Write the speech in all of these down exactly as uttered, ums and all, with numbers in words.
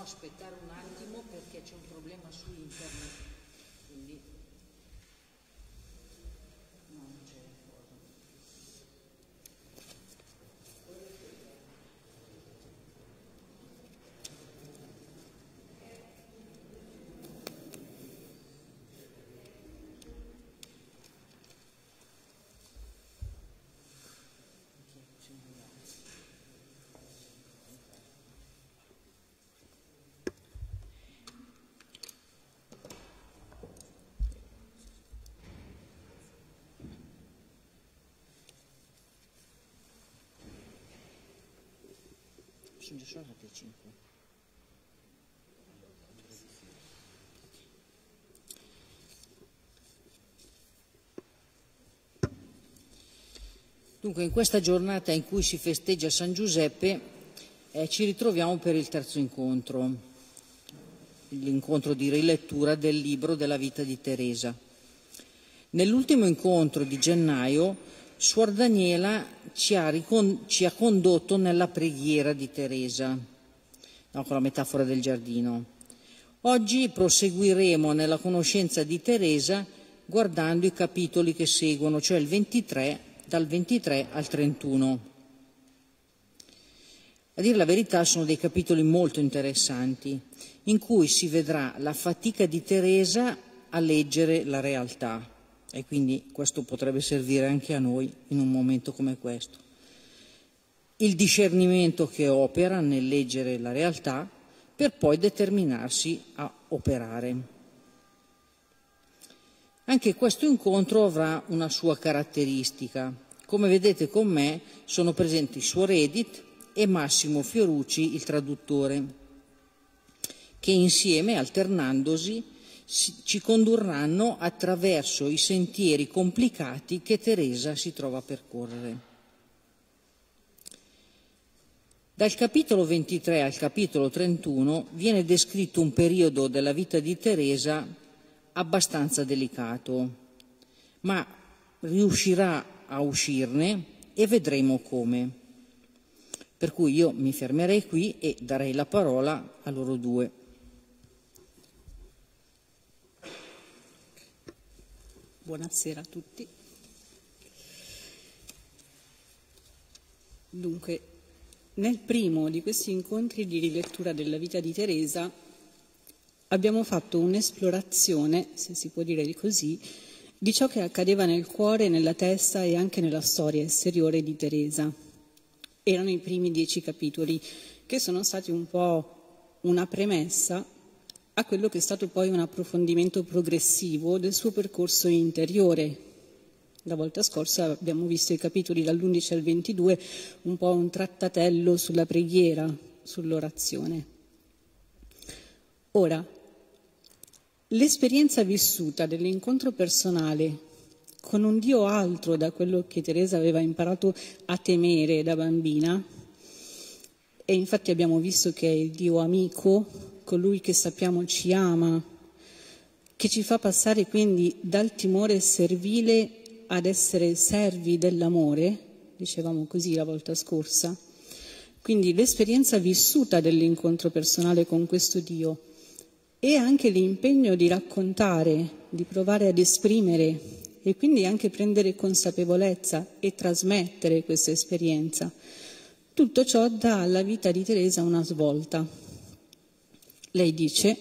aspettare un attimo perché c'è un problema su internet, quindi non c'è cosa. Sono già sono le cinque. Dunque, in questa giornata in cui si festeggia San Giuseppe eh, ci ritroviamo per il terzo incontro, l'incontro di rilettura del libro della vita di Teresa. Nell'ultimo incontro di gennaio Suor Daniela ci ha, ricon- ci ha condotto nella preghiera di Teresa, no, con la metafora del giardino. Oggi proseguiremo nella conoscenza di Teresa guardando i capitoli che seguono, cioè il ventitré, dal ventitré al trentuno. A dire la verità sono dei capitoli molto interessanti, in cui si vedrà la fatica di Teresa a leggere la realtà. E quindi questo potrebbe servire anche a noi in un momento come questo. Il discernimento che opera nel leggere la realtà per poi determinarsi a operare. Anche questo incontro avrà una sua caratteristica. Come vedete con me sono presenti Suor Edith e Massimo Fiorucci, il traduttore, che insieme, alternandosi, ci condurranno attraverso i sentieri complicati che Teresa si trova a percorrere. Dal capitolo ventitré al capitolo trentuno viene descritto un periodo della vita di Teresa abbastanza delicato, ma riuscirà a uscirne e vedremo come. Per cui io mi fermerei qui e darei la parola a loro due. Buonasera a tutti. Dunque, nel primo di questi incontri di rilettura della vita di Teresa abbiamo fatto un'esplorazione, se si può dire così, di ciò che accadeva nel cuore, nella testa e anche nella storia esteriore di Teresa. Erano i primi dieci capitoli che sono stati un po' una premessa a quello che è stato poi un approfondimento progressivo del suo percorso interiore. La volta scorsa abbiamo visto i capitoli dall'undici al ventidue, un po' un trattatello sulla preghiera, sull'orazione. Ora, l'esperienza vissuta dell'incontro personale con un Dio altro da quello che Teresa aveva imparato a temere da bambina, e infatti abbiamo visto che è il Dio amico, colui che sappiamo ci ama, che ci fa passare quindi dal timore servile ad essere servi dell'amore, dicevamo così la volta scorsa. Quindi l'esperienza vissuta dell'incontro personale con questo Dio e anche l'impegno di raccontare, di provare ad esprimere e quindi anche prendere consapevolezza e trasmettere questa esperienza. Tutto ciò dà alla vita di Teresa una svolta. Lei dice,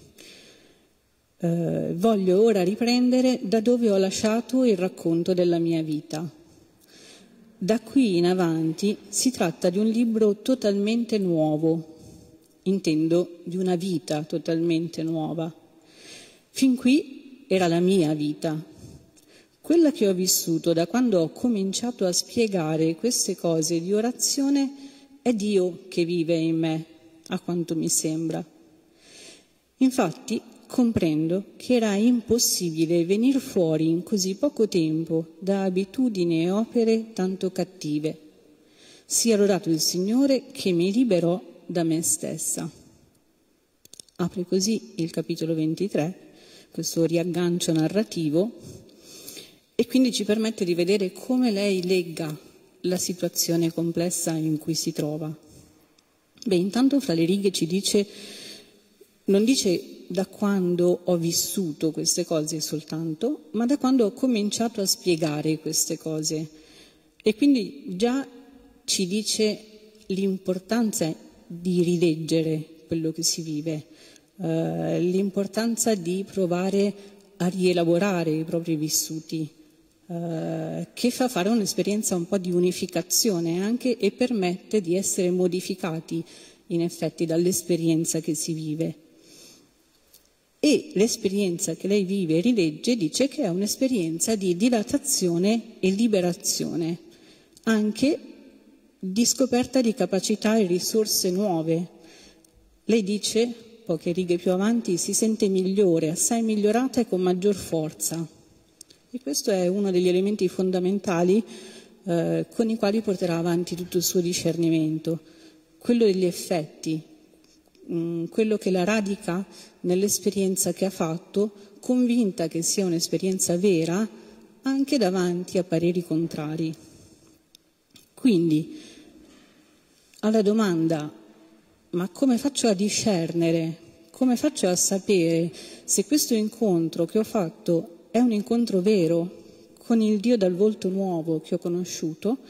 eh, voglio ora riprendere da dove ho lasciato il racconto della mia vita. Da qui in avanti si tratta di un libro totalmente nuovo, intendo di una vita totalmente nuova. Fin qui era la mia vita, quella che ho vissuto da quando ho cominciato a spiegare queste cose di orazione è Dio che vive in me, a quanto mi sembra. Infatti comprendo che era impossibile venir fuori in così poco tempo da abitudini e opere tanto cattive. Sia lodato il Signore che mi liberò da me stessa. Apre così il capitolo ventitré, questo riaggancio narrativo, e quindi ci permette di vedere come lei legga la situazione complessa in cui si trova. Beh, intanto fra le righe ci dice non dice da quando ho vissuto queste cose soltanto, ma da quando ho cominciato a spiegare queste cose. E quindi già ci dice l'importanza di rileggere quello che si vive, eh, l'importanza di provare a rielaborare i propri vissuti, eh, che fa fare un'esperienza un po' di unificazione anche e permette di essere modificati in effetti dall'esperienza che si vive. E l'esperienza che lei vive e rilegge dice che è un'esperienza di dilatazione e liberazione, anche di scoperta di capacità e risorse nuove. Lei dice, poche righe più avanti, si sente migliore, assai migliorata e con maggior forza. E questo è uno degli elementi fondamentali eh, con i quali porterà avanti tutto il suo discernimento, quello degli effetti, mh, quello che la radica nell'esperienza che ha fatto, convinta che sia un'esperienza vera, anche davanti a pareri contrari. Quindi, alla domanda, ma come faccio a discernere, come faccio a sapere se questo incontro che ho fatto è un incontro vero con il Dio dal volto nuovo che ho conosciuto?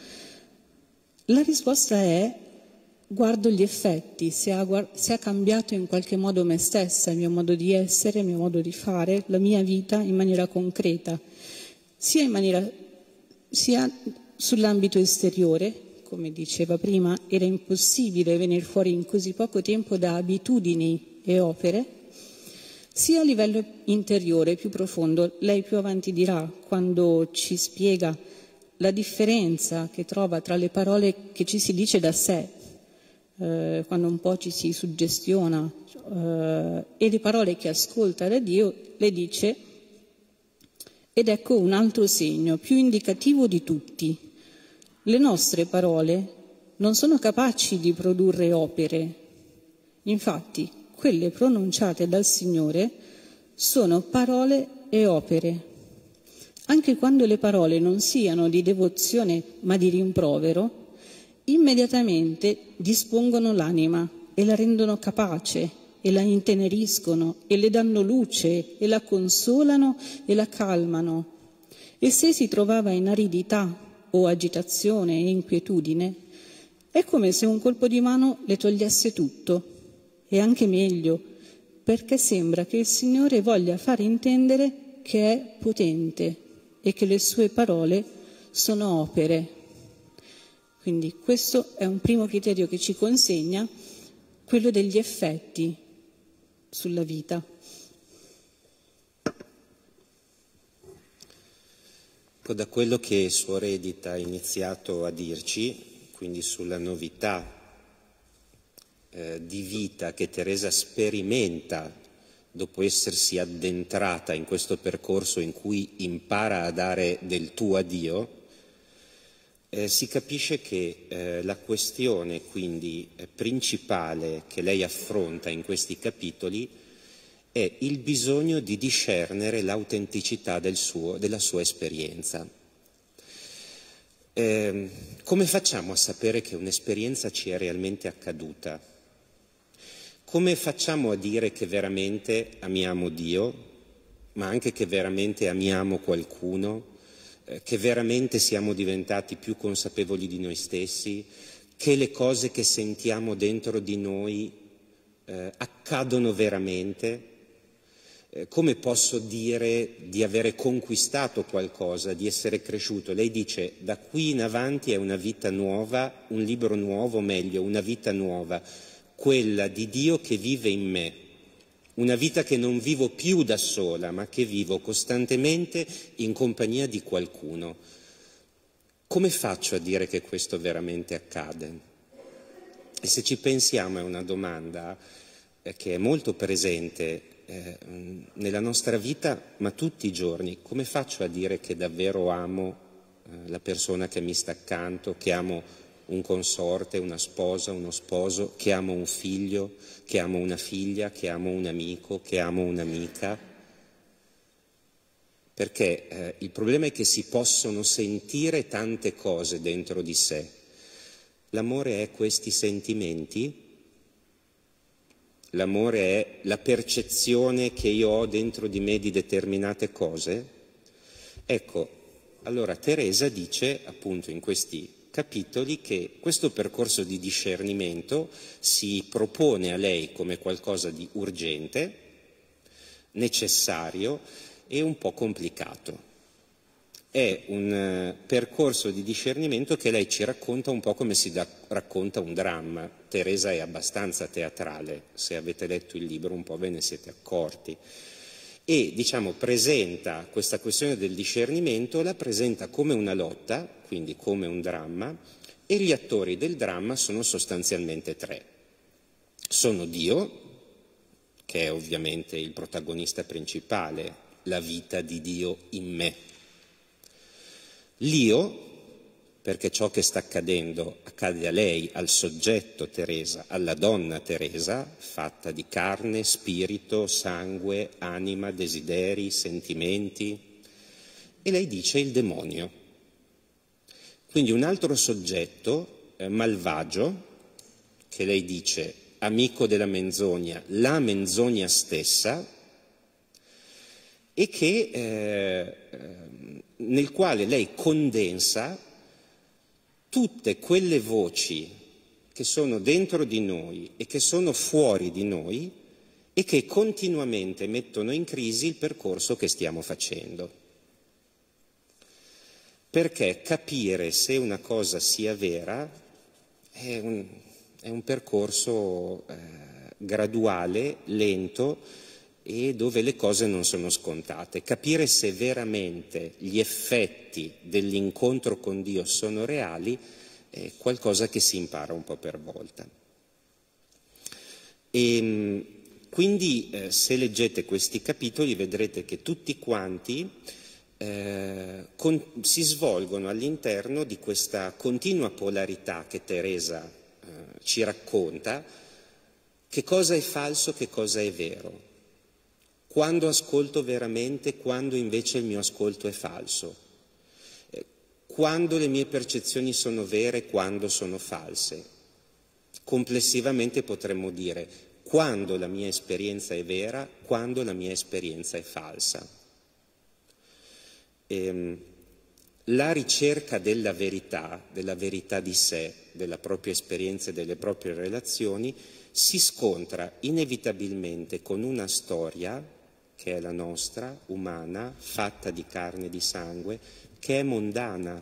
La risposta è: guardo gli effetti, se ha, guard- se ha cambiato in qualche modo me stessa, il mio modo di essere, il mio modo di fare, la mia vita in maniera concreta, sia, in maniera, sia sull'ambito esteriore. Come diceva prima, era impossibile venire fuori in così poco tempo da abitudini e opere, sia a livello interiore, più profondo. Lei più avanti dirà, quando ci spiega la differenza che trova tra le parole che ci si dice da sé, eh, quando un po' ci si suggestiona, eh, e le parole che ascolta da Dio, le dice: ed ecco un altro segno, più indicativo di tutti. Le nostre parole non sono capaci di produrre opere. Infatti, quelle pronunciate dal Signore sono parole e opere. Anche quando le parole non siano di devozione ma di rimprovero, immediatamente dispongono l'anima e la rendono capace e la inteneriscono e le danno luce e la consolano e la calmano. E se si trovava in aridità o agitazione e inquietudine, è come se un colpo di mano le togliesse tutto, e anche meglio, perché sembra che il Signore voglia far intendere che è potente e che le sue parole sono opere. Quindi questo è un primo criterio che ci consegna, quello degli effetti sulla vita. Da quello che Suor Edith ha iniziato a dirci, quindi sulla novità eh, di vita che Teresa sperimenta dopo essersi addentrata in questo percorso in cui impara a dare del tu a Dio, eh, si capisce che eh, la questione quindi eh, principale che lei affronta in questi capitoli è il bisogno di discernere l'autenticità del suo, della sua esperienza. Eh, come facciamo a sapere che un'esperienza ci è realmente accaduta? Come facciamo a dire che veramente amiamo Dio, ma anche che veramente amiamo qualcuno, eh, che veramente siamo diventati più consapevoli di noi stessi, che le cose che sentiamo dentro di noi eh, accadono veramente? Come posso dire di avere conquistato qualcosa, di essere cresciuto? Lei dice: da qui in avanti è una vita nuova, un libro nuovo, meglio, una vita nuova, quella di Dio che vive in me, una vita che non vivo più da sola, ma che vivo costantemente in compagnia di qualcuno. Come faccio a dire che questo veramente accade? E se ci pensiamo è una domanda eh, che è molto presente Eh, nella nostra vita, ma tutti i giorni. Come faccio a dire che davvero amo eh, la persona che mi sta accanto, che amo un consorte, una sposa, uno sposo, che amo un figlio, che amo una figlia, che amo un amico, che amo un'amica? Perché eh, il problema è che si possono sentire tante cose dentro di sé. L'amore è questi sentimenti. L'amore è la percezione che io ho dentro di me di determinate cose? Ecco, allora Teresa dice appunto in questi capitoli che questo percorso di discernimento si propone a lei come qualcosa di urgente, necessario e un po' complicato. È un uh, percorso di discernimento che lei ci racconta un po' come si da- racconta un dramma. Teresa è abbastanza teatrale, se avete letto il libro un po' ve ne siete accorti. E diciamo presenta questa questione del discernimento, la presenta come una lotta, quindi come un dramma, e gli attori del dramma sono sostanzialmente tre. Sono Dio, che è ovviamente il protagonista principale, la vita di Dio in me. L'io, perché ciò che sta accadendo accade a lei, al soggetto Teresa, alla donna Teresa, fatta di carne, spirito, sangue, anima, desideri, sentimenti, e lei dice il demonio. Quindi un altro soggetto eh, malvagio, che lei dice amico della menzogna, la menzogna stessa, e che, eh, nel quale lei condensa tutte quelle voci che sono dentro di noi e che sono fuori di noi e che continuamente mettono in crisi il percorso che stiamo facendo. Perché capire se una cosa sia vera è un, è un percorso eh, graduale, lento, e dove le cose non sono scontate. Capire se veramente gli effetti dell'incontro con Dio sono reali è qualcosa che si impara un po' per volta. E quindi eh, se leggete questi capitoli vedrete che tutti quanti eh, con, si svolgono all'interno di questa continua polarità che Teresa eh, ci racconta, che cosa è falso, che cosa è vero. Quando ascolto veramente, quando invece il mio ascolto è falso, quando le mie percezioni sono vere, quando sono false. Complessivamente potremmo dire quando la mia esperienza è vera, quando la mia esperienza è falsa. E, la ricerca della verità, della verità di sé, della propria esperienza e delle proprie relazioni si scontra inevitabilmente con una storia che è la nostra, umana, fatta di carne e di sangue, che è mondana.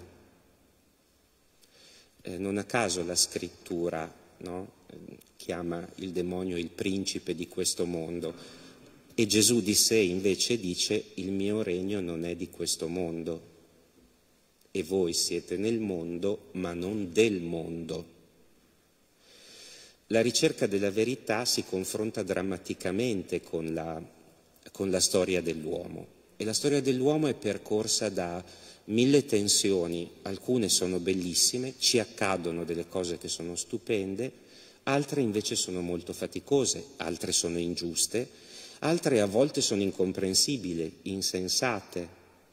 Eh, non a caso la scrittura, no? eh, chiama il demonio il principe di questo mondo, e Gesù di sé invece dice il mio regno non è di questo mondo, e voi siete nel mondo ma non del mondo. La ricerca della verità si confronta drammaticamente con la con la storia dell'uomo, e la storia dell'uomo è percorsa da mille tensioni, alcune sono bellissime, ci accadono delle cose che sono stupende, altre invece sono molto faticose, altre sono ingiuste, altre a volte sono incomprensibili, insensate,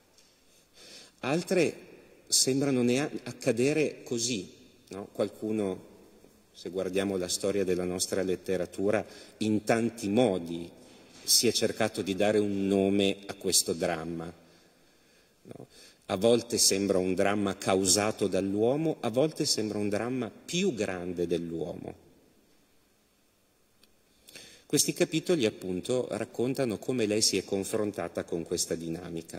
altre sembrano neanche accadere così, no? Qualcuno, se guardiamo la storia della nostra letteratura, in tanti modi si è cercato di dare un nome a questo dramma. No? A volte sembra un dramma causato dall'uomo, a volte sembra un dramma più grande dell'uomo. Questi capitoli appunto raccontano come lei si è confrontata con questa dinamica.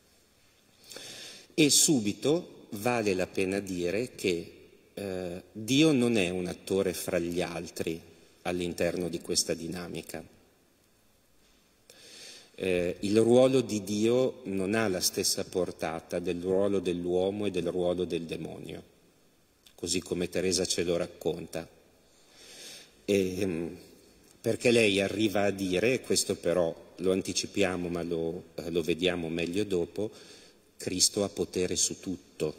E subito vale la pena dire che eh, Dio non è un attore fra gli altri all'interno di questa dinamica. Eh, il ruolo di Dio non ha la stessa portata del ruolo dell'uomo e del ruolo del demonio, così come Teresa ce lo racconta. E, perché lei arriva a dire, questo però lo anticipiamo ma lo, eh, lo vediamo meglio dopo, Cristo ha potere su tutto.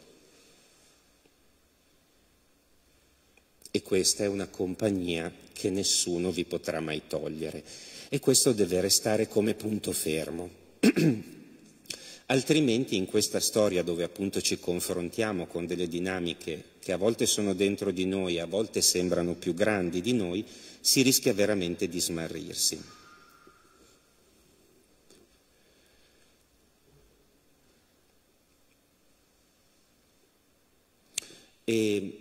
E questa è una compagnia che nessuno vi potrà mai togliere. E questo deve restare come punto fermo. Altrimenti in questa storia, dove appunto ci confrontiamo con delle dinamiche che a volte sono dentro di noi, a volte sembrano più grandi di noi, si rischia veramente di smarrirsi. E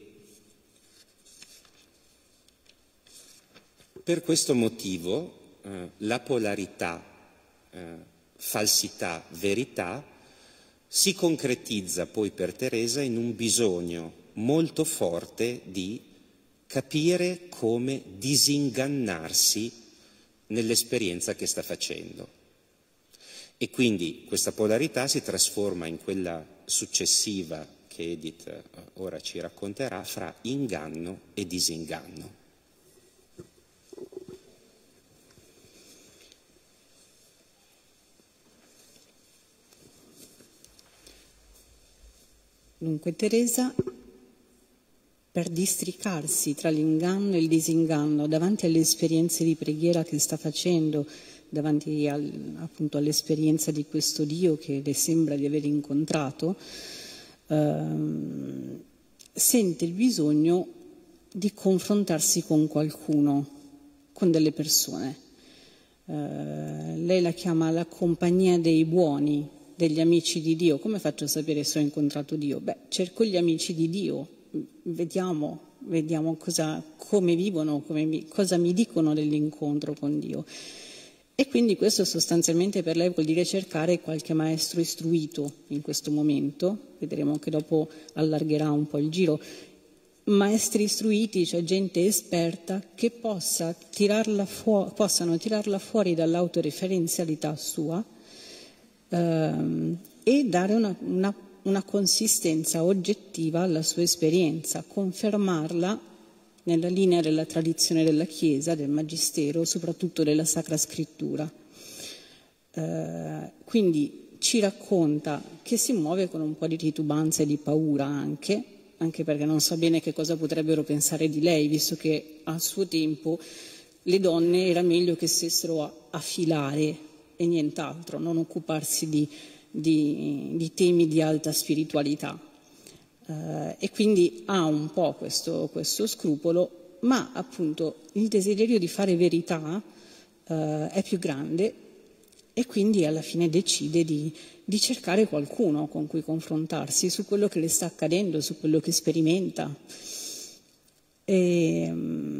per questo motivo eh, la polarità eh, falsità, verità si concretizza poi per Teresa in un bisogno molto forte di capire come disingannarsi nell'esperienza che sta facendo. E quindi questa polarità si trasforma in quella successiva che Edith ora ci racconterà, fra inganno e disinganno. Dunque Teresa, per districarsi tra l'inganno e il disinganno davanti alle esperienze di preghiera che sta facendo, davanti al, appunto all'esperienza di questo Dio che le sembra di aver incontrato, ehm, sente il bisogno di confrontarsi con qualcuno, con delle persone. Eh, lei la chiama la compagnia dei buoni, degli amici di Dio. Come faccio a sapere se ho incontrato Dio? Beh, cerco gli amici di Dio, vediamo, vediamo cosa, come vivono, come mi, cosa mi dicono dell'incontro con Dio. E quindi questo sostanzialmente per lei vuol dire cercare qualche maestro istruito in questo momento, vedremo che dopo allargherà un po' il giro, maestri istruiti, cioè gente esperta che possa tirarla fu- possano tirarla fuori dall'autoreferenzialità sua ehm, e dare una, una, una consistenza oggettiva alla sua esperienza, confermarla nella linea della tradizione della Chiesa, del Magistero, soprattutto della Sacra Scrittura. Eh, quindi ci racconta che si muove con un po' di titubanza e di paura anche, anche perché non sa bene che cosa potrebbero pensare di lei, visto che a suo tempo le donne era meglio che stessero a, a filare e nient'altro, non occuparsi di, di, di temi di alta spiritualità. Uh, e quindi ha un po' questo, questo scrupolo, ma appunto il desiderio di fare verità uh, è più grande e quindi alla fine decide di, di cercare qualcuno con cui confrontarsi su quello che le sta accadendo, su quello che sperimenta. E,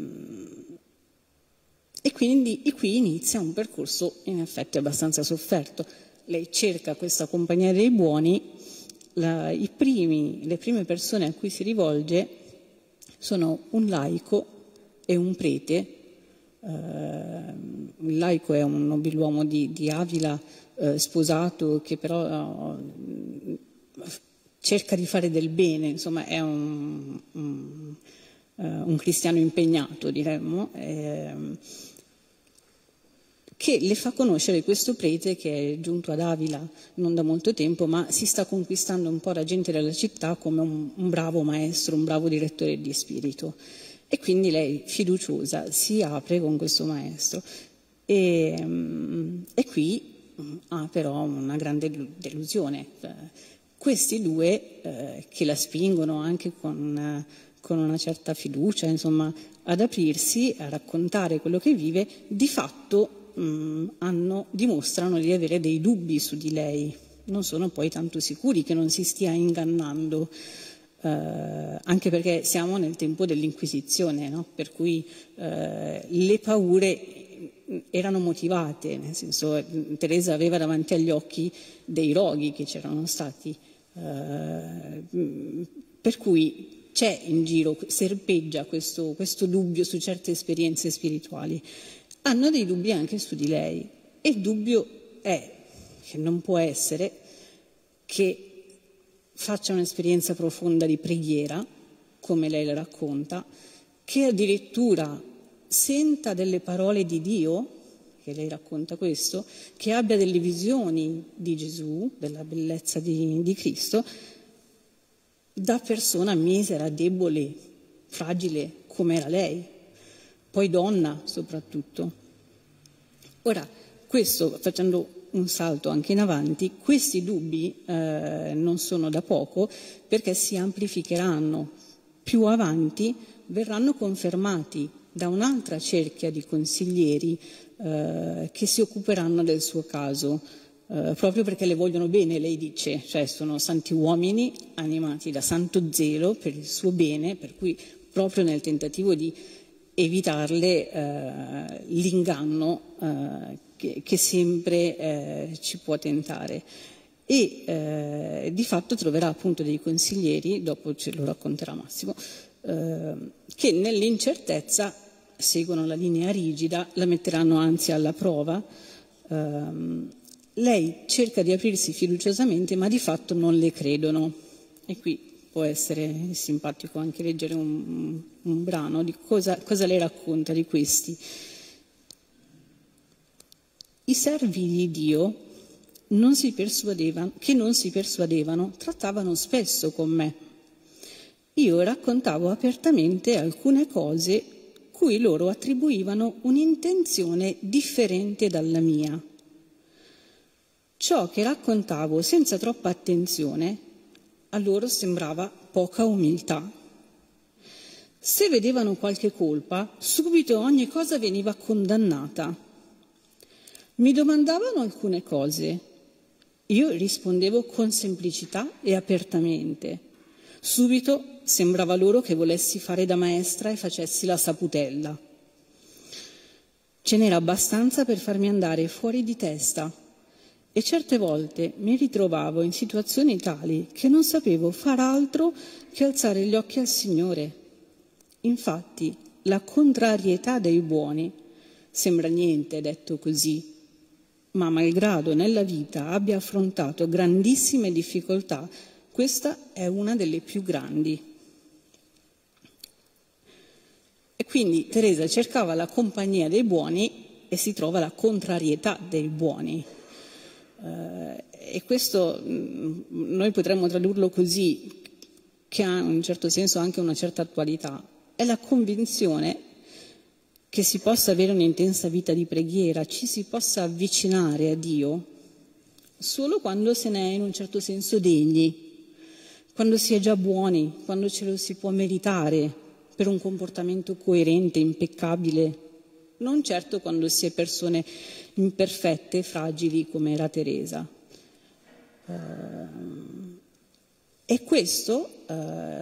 e quindi e qui inizia un percorso in effetti abbastanza sofferto. Lei cerca questa compagnia dei buoni. La, i primi, le prime persone a cui si rivolge sono un laico e un prete. Uh, il laico è un nobiluomo di, di Avila uh, sposato che però uh, cerca di fare del bene, insomma è un, un, uh, un cristiano impegnato, diremmo, eh, che le fa conoscere questo prete che è giunto ad Avila non da molto tempo, ma si sta conquistando un po' la gente della città come un, un bravo maestro, un bravo direttore di spirito. E quindi lei, fiduciosa, si apre con questo maestro. E, e qui ha però una grande delusione. Questi due, eh, che la spingono anche con, con una certa fiducia, insomma, ad aprirsi, a raccontare quello che vive, di fatto hanno, dimostrano di avere dei dubbi su di lei, non sono poi tanto sicuri che non si stia ingannando, eh, anche perché siamo nel tempo dell'Inquisizione, no? Per cui eh, le paure erano motivate, nel senso Teresa aveva davanti agli occhi dei roghi che c'erano stati, eh, per cui c'è in giro, serpeggia questo, questo dubbio su certe esperienze spirituali. Hanno dei dubbi anche su di lei e il dubbio è che non può essere che faccia un'esperienza profonda di preghiera, come lei la racconta, che addirittura senta delle parole di Dio, che lei racconta questo, che abbia delle visioni di Gesù, della bellezza di, di Cristo, da persona misera, debole, fragile come era lei. Poi donna soprattutto. Ora, questo facendo un salto anche in avanti, questi dubbi eh, non sono da poco, perché si amplificheranno. Più avanti verranno confermati da un'altra cerchia di consiglieri eh, che si occuperanno del suo caso, eh, proprio perché le vogliono bene, lei dice, cioè sono santi uomini animati da santo zelo per il suo bene, per cui proprio nel tentativo di evitarle eh, l'inganno eh, che, che sempre eh, ci può tentare. E eh, di fatto troverà appunto dei consiglieri, dopo ce lo racconterà Massimo, eh, che nell'incertezza seguono la linea rigida, la metteranno anzi alla prova. Eh, lei cerca di aprirsi fiduciosamente, ma di fatto non le credono. E qui può essere simpatico anche leggere un, un brano di cosa, cosa lei racconta di questi. I servi di Dio non si persuadevano, che non si persuadevano, trattavano spesso con me. Io raccontavo apertamente alcune cose cui loro attribuivano un'intenzione differente dalla mia. Ciò che raccontavo senza troppa attenzione a loro sembrava poca umiltà. Se vedevano qualche colpa, subito ogni cosa veniva condannata. Mi domandavano alcune cose. Io rispondevo con semplicità e apertamente. Subito sembrava loro che volessi fare da maestra e facessi la saputella. Ce n'era abbastanza per farmi andare fuori di testa. E certe volte mi ritrovavo in situazioni tali che non sapevo far altro che alzare gli occhi al Signore. Infatti, la contrarietà dei buoni sembra niente detto così, ma malgrado nella vita abbia affrontato grandissime difficoltà, questa è una delle più grandi. E quindi Teresa cercava la compagnia dei buoni e si trova la contrarietà dei buoni. Uh, e questo mh, noi potremmo tradurlo così, che ha in un certo senso anche una certa attualità. È la convinzione che si possa avere un'intensa vita di preghiera, ci si possa avvicinare a Dio solo quando se ne è in un certo senso degni, quando si è già buoni, quando ce lo si può meritare per un comportamento coerente, impeccabile, non certo quando si è persone imperfette, fragili come era Teresa. Uh, e questo uh,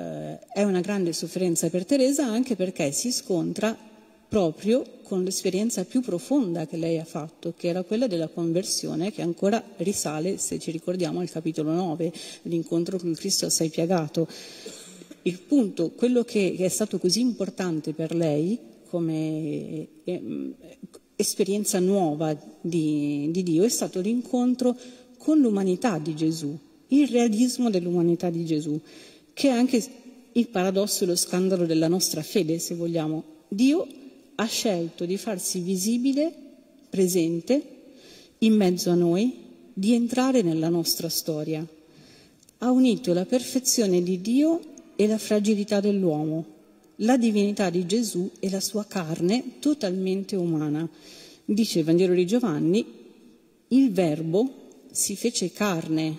è una grande sofferenza per Teresa, anche perché si scontra proprio con l'esperienza più profonda che lei ha fatto, che era quella della conversione, che ancora risale, se ci ricordiamo, al capitolo nove, l'incontro con Cristo assai piagato. Il punto, quello che è stato così importante per lei come eh, esperienza nuova di, di Dio, è stato l'incontro con l'umanità di Gesù, il realismo dell'umanità di Gesù, che è anche il paradosso e lo scandalo della nostra fede, se vogliamo. Dio ha scelto di farsi visibile, presente, in mezzo a noi, di entrare nella nostra storia. Ha unito la perfezione di Dio e la fragilità dell'uomo, la divinità di Gesù e la sua carne totalmente umana. Dice il Vangelo di Giovanni, il Verbo si fece carne,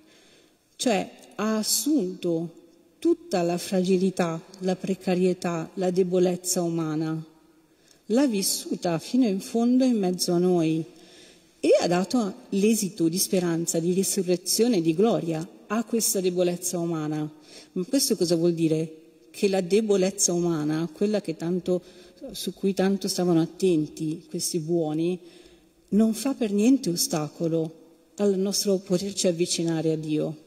cioè ha assunto tutta la fragilità, la precarietà, la debolezza umana, l'ha vissuta fino in fondo in mezzo a noi e ha dato l'esito di speranza, di risurrezione, di gloria a questa debolezza umana. Ma questo cosa vuol dire? Che la debolezza umana, quella che tanto, su cui tanto stavano attenti questi buoni, non fa per niente ostacolo al nostro poterci avvicinare a Dio.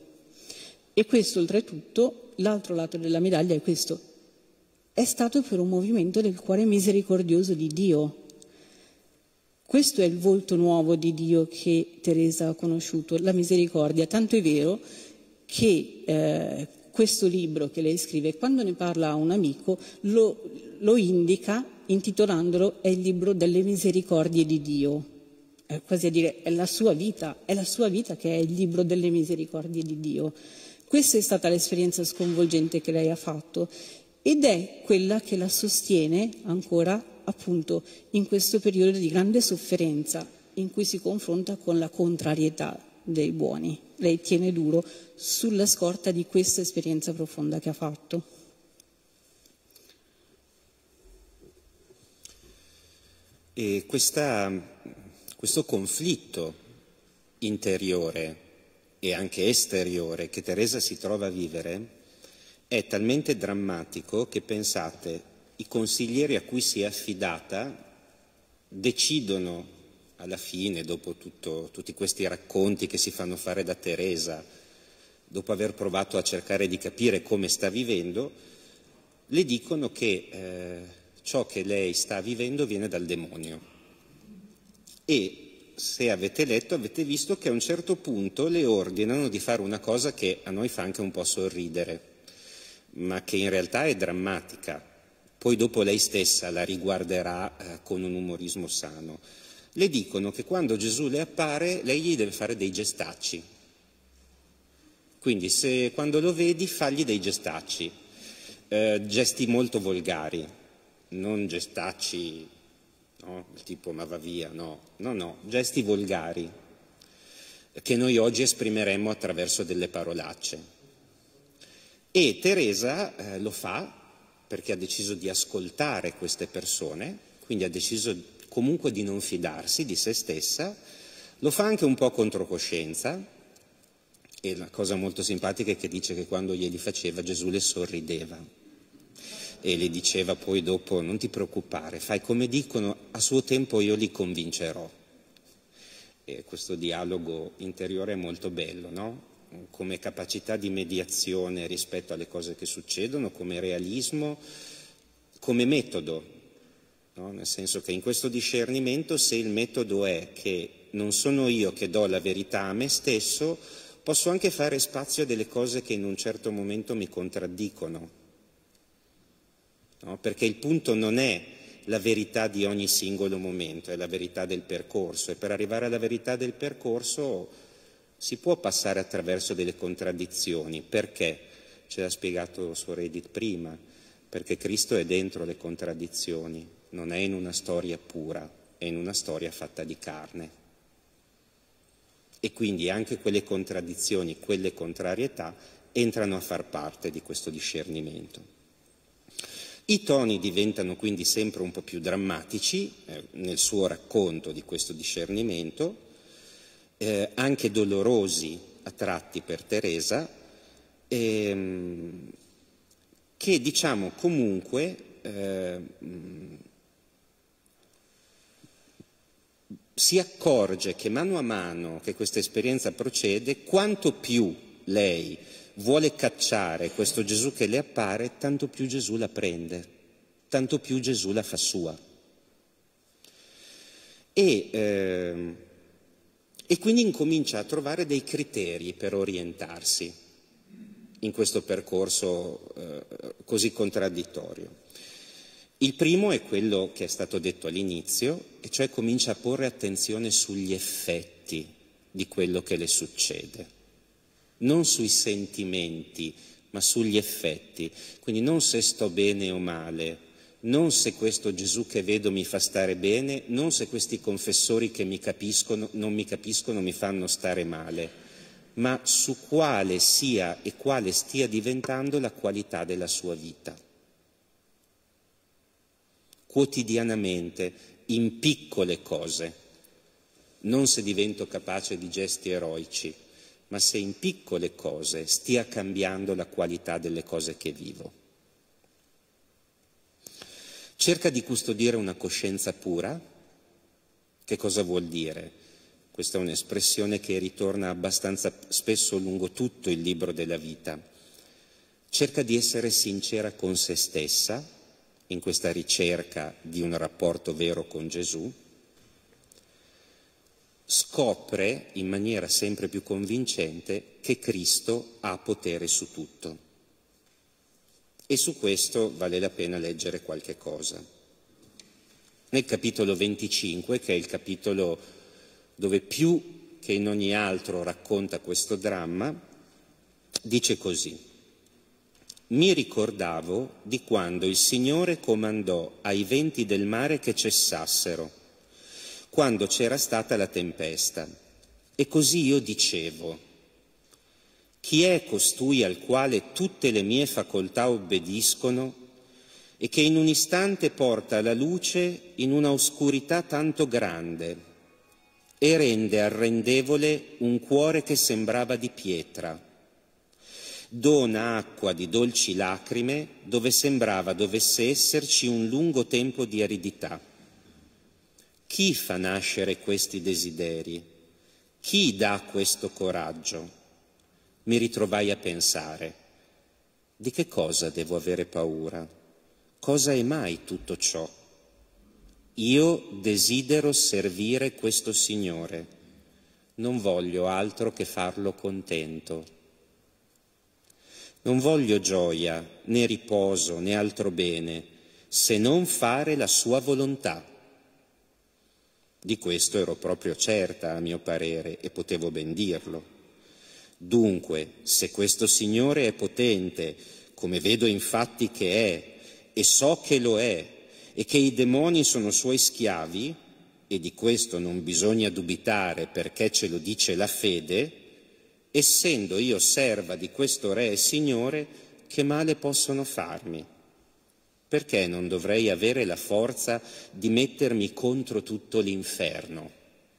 E questo, oltretutto, l'altro lato della medaglia è questo: è stato per un movimento del cuore misericordioso di Dio. Questo è il volto nuovo di Dio che Teresa ha conosciuto, la misericordia, tanto è vero che eh, questo libro che lei scrive, quando ne parla a un amico, lo, lo indica intitolandolo È il libro delle misericordie di Dio. È quasi a dire, è la sua vita, è la sua vita che è il libro delle misericordie di Dio. Questa è stata l'esperienza sconvolgente che lei ha fatto ed è quella che la sostiene ancora appunto in questo periodo di grande sofferenza in cui si confronta con la contrarietà dei buoni. Lei tiene duro sulla scorta di questa esperienza profonda che ha fatto. E questa, questo conflitto interiore e anche esteriore che Teresa si trova a vivere è talmente drammatico che, pensate, i consiglieri a cui si è affidata decidono alla fine, dopo tutto, tutti questi racconti che si fanno fare da Teresa, dopo aver provato a cercare di capire come sta vivendo, le dicono che eh, ciò che lei sta vivendo viene dal demonio. E se avete letto, avete visto che a un certo punto le ordinano di fare una cosa che a noi fa anche un po' sorridere, ma che in realtà è drammatica. Poi dopo lei stessa la riguarderà eh, con un umorismo sano. Le dicono che quando Gesù le appare, lei gli deve fare dei gestacci. Quindi se quando lo vedi, fagli dei gestacci, eh, gesti molto volgari, non gestacci, no, tipo ma va via, no, no, no, gesti volgari, che noi oggi esprimeremmo attraverso delle parolacce. E Teresa eh, lo fa perché ha deciso di ascoltare queste persone, quindi ha deciso comunque di non fidarsi di se stessa, lo fa anche un po' controcoscienza, e la cosa molto simpatica è che dice che quando glieli faceva Gesù le sorrideva e le diceva poi dopo: non ti preoccupare, fai come dicono, a suo tempo io li convincerò. E questo dialogo interiore è molto bello, no? Come capacità di mediazione rispetto alle cose che succedono, come realismo, come metodo. No? Nel senso che in questo discernimento, se il metodo è che non sono io che do la verità a me stesso, posso anche fare spazio a delle cose che in un certo momento mi contraddicono. No? Perché il punto non è la verità di ogni singolo momento, è la verità del percorso, e per arrivare alla verità del percorso si può passare attraverso delle contraddizioni. Perché? Ce l'ha spiegato Suor Edith prima, perché Cristo è dentro le contraddizioni. Non è in una storia pura, è in una storia fatta di carne. E quindi anche quelle contraddizioni, quelle contrarietà entrano a far parte di questo discernimento. I toni diventano quindi sempre un po' più drammatici eh, nel suo racconto di questo discernimento, eh, anche dolorosi a tratti per Teresa, ehm, che diciamo comunque eh, si accorge che mano a mano che questa esperienza procede, quanto più lei vuole cacciare questo Gesù che le appare, tanto più Gesù la prende, tanto più Gesù la fa sua. E, eh, e quindi incomincia a trovare dei criteri per orientarsi in questo percorso eh, così contraddittorio. Il primo è quello che è stato detto all'inizio, e cioè comincia a porre attenzione sugli effetti di quello che le succede, non sui sentimenti, ma sugli effetti. Quindi non se sto bene o male, non se questo Gesù che vedo mi fa stare bene, non se questi confessori che mi capiscono, non mi capiscono, mi fanno stare male, ma su quale sia e quale stia diventando la qualità della sua vita. Quotidianamente, in piccole cose, non se divento capace di gesti eroici, ma se in piccole cose stia cambiando la qualità delle cose che vivo. Cerca di custodire una coscienza pura. Che cosa vuol dire? Questa è un'espressione che ritorna abbastanza spesso lungo tutto il libro della vita. Cerca di essere sincera con se stessa, in questa ricerca di un rapporto vero con Gesù, scopre in maniera sempre più convincente che Cristo ha potere su tutto. E su questo vale la pena leggere qualche cosa. Nel capitolo venticinque, che è il capitolo dove più che in ogni altro racconta questo dramma, dice così: mi ricordavo di quando il Signore comandò ai venti del mare che cessassero, quando c'era stata la tempesta. E così io dicevo: chi è costui al quale tutte le mie facoltà obbediscono e che in un istante porta la luce in una oscurità tanto grande e rende arrendevole un cuore che sembrava di pietra? Dona acqua di dolci lacrime dove sembrava dovesse esserci un lungo tempo di aridità. Chi fa nascere questi desideri? Chi dà questo coraggio? Mi ritrovai a pensare: di che cosa devo avere paura? Cosa è mai tutto ciò? Io desidero servire questo Signore, non voglio altro che farlo contento. Non voglio gioia, né riposo, né altro bene, se non fare la sua volontà. Di questo ero proprio certa, a mio parere, e potevo ben dirlo. Dunque, se questo Signore è potente, come vedo infatti che è, e so che lo è, e che i demoni sono suoi schiavi, e di questo non bisogna dubitare perché ce lo dice la fede, essendo io serva di questo Re e Signore, che male possono farmi? Perché non dovrei avere la forza di mettermi contro tutto l'inferno?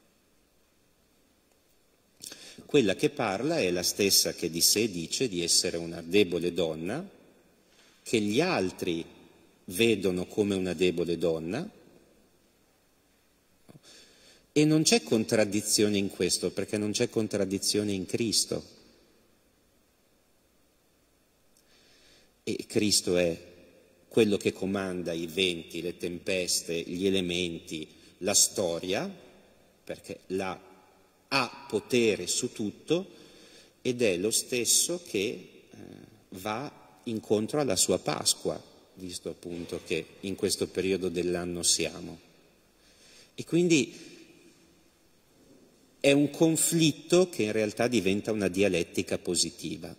Quella che parla è la stessa che di sé dice di essere una debole donna, che gli altri vedono come una debole donna, e non c'è contraddizione in questo, perché non c'è contraddizione in Cristo. E Cristo è quello che comanda i venti, le tempeste, gli elementi, la storia, perché la, ha potere su tutto, ed è lo stesso che eh, va incontro alla sua Pasqua, visto appunto che in questo periodo dell'anno siamo. E quindi è un conflitto che in realtà diventa una dialettica positiva.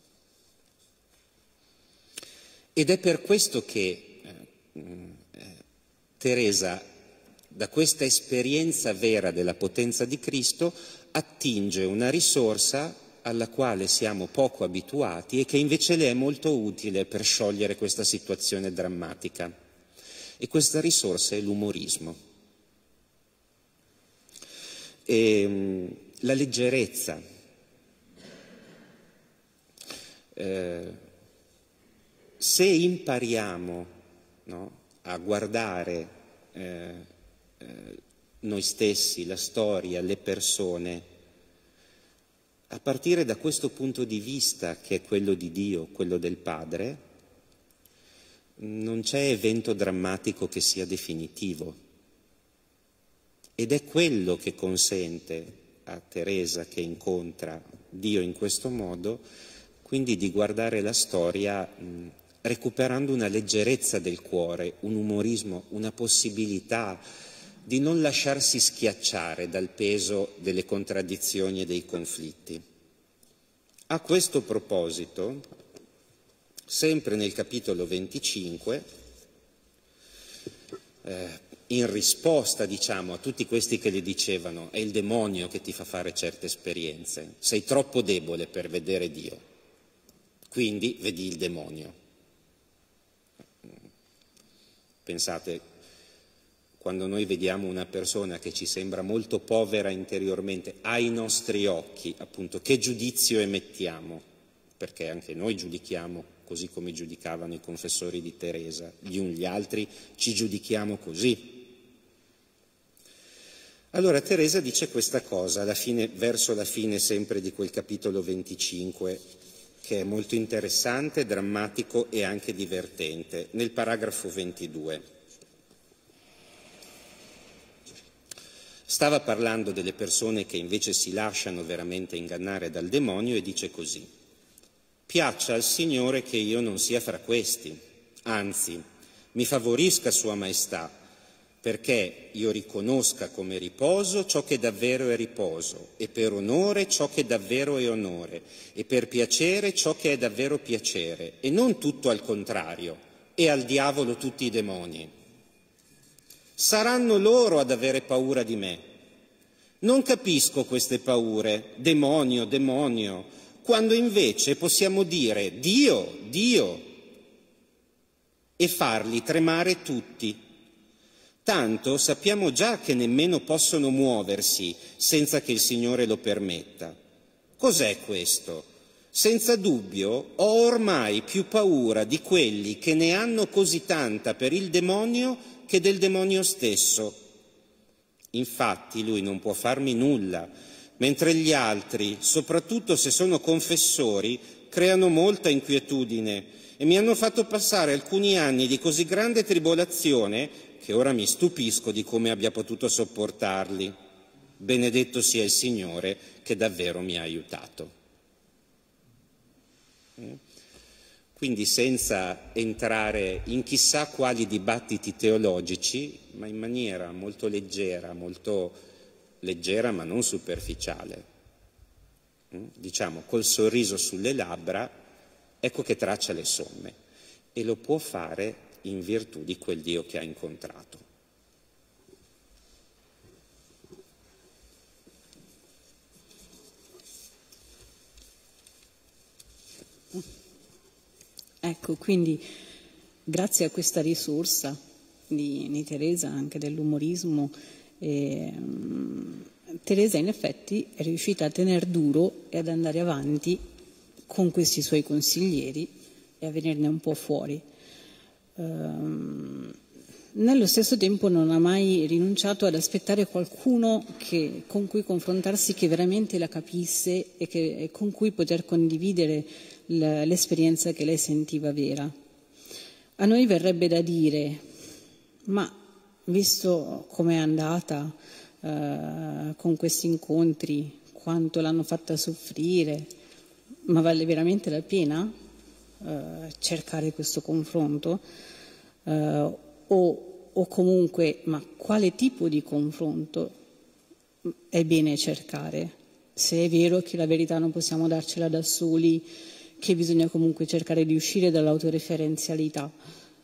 Ed è per questo che eh, eh, Teresa, da questa esperienza vera della potenza di Cristo, attinge una risorsa alla quale siamo poco abituati e che invece le è molto utile per sciogliere questa situazione drammatica. E questa risorsa è l'umorismo. E, la leggerezza. Eh, se impariamo, no, a guardare eh, eh, noi stessi, la storia, le persone, a partire da questo punto di vista che è quello di Dio, quello del Padre, non c'è evento drammatico che sia definitivo. Ed è quello che consente a Teresa, che incontra Dio in questo modo, quindi di guardare la storia mh, recuperando una leggerezza del cuore, un umorismo, una possibilità di non lasciarsi schiacciare dal peso delle contraddizioni e dei conflitti. A questo proposito, sempre nel capitolo venticinque, eh, in risposta, diciamo, a tutti questi che le dicevano: è il demonio che ti fa fare certe esperienze, sei troppo debole per vedere Dio, quindi vedi il demonio. Pensate, quando noi vediamo una persona che ci sembra molto povera interiormente ai nostri occhi, appunto, che giudizio emettiamo? Perché anche noi giudichiamo così come giudicavano i confessori di Teresa, gli uni gli altri ci giudichiamo così. Allora Teresa dice questa cosa alla fine, verso la fine sempre di quel capitolo venticinque, che è molto interessante, drammatico e anche divertente, nel paragrafo ventidue. Stava parlando delle persone che invece si lasciano veramente ingannare dal demonio e dice così: piaccia al Signore che io non sia fra questi, anzi, mi favorisca Sua Maestà, perché io riconosca come riposo ciò che davvero è riposo, e per onore ciò che davvero è onore, e per piacere ciò che è davvero piacere, e non tutto al contrario, e al diavolo tutti i demoni. Saranno loro ad avere paura di me. Non capisco queste paure, demonio, demonio, quando invece possiamo dire Dio, Dio, e farli tremare tutti. Tanto sappiamo già che nemmeno possono muoversi senza che il Signore lo permetta. Cos'è questo? Senza dubbio ho ormai più paura di quelli che ne hanno così tanta per il demonio che del demonio stesso. Infatti lui non può farmi nulla, mentre gli altri, soprattutto se sono confessori, creano molta inquietudine e mi hanno fatto passare alcuni anni di così grande tribolazione che ora mi stupisco di come abbia potuto sopportarli. Benedetto sia il Signore che davvero mi ha aiutato. Quindi senza entrare in chissà quali dibattiti teologici, ma in maniera molto leggera, molto leggera ma non superficiale, diciamo col sorriso sulle labbra, ecco che traccia le somme e lo può fare in virtù di quel Dio che ha incontrato. Ecco, quindi grazie a questa risorsa di, di Teresa, anche dell'umorismo, eh, Teresa in effetti è riuscita a tener duro e ad andare avanti con questi suoi consiglieri e a venirne un po' fuori. Ehm, nello stesso tempo non ha mai rinunciato ad aspettare qualcuno che, con cui confrontarsi, che veramente la capisse e, che, e con cui poter condividere l'esperienza che lei sentiva vera. A noi verrebbe da dire, ma visto com'è andata eh, con questi incontri, quanto l'hanno fatta soffrire, ma vale veramente la pena eh, cercare questo confronto? Eh, o, o comunque, ma quale tipo di confronto è bene cercare? Se è vero che la verità non possiamo darcela da soli, che bisogna comunque cercare di uscire dall'autoreferenzialità.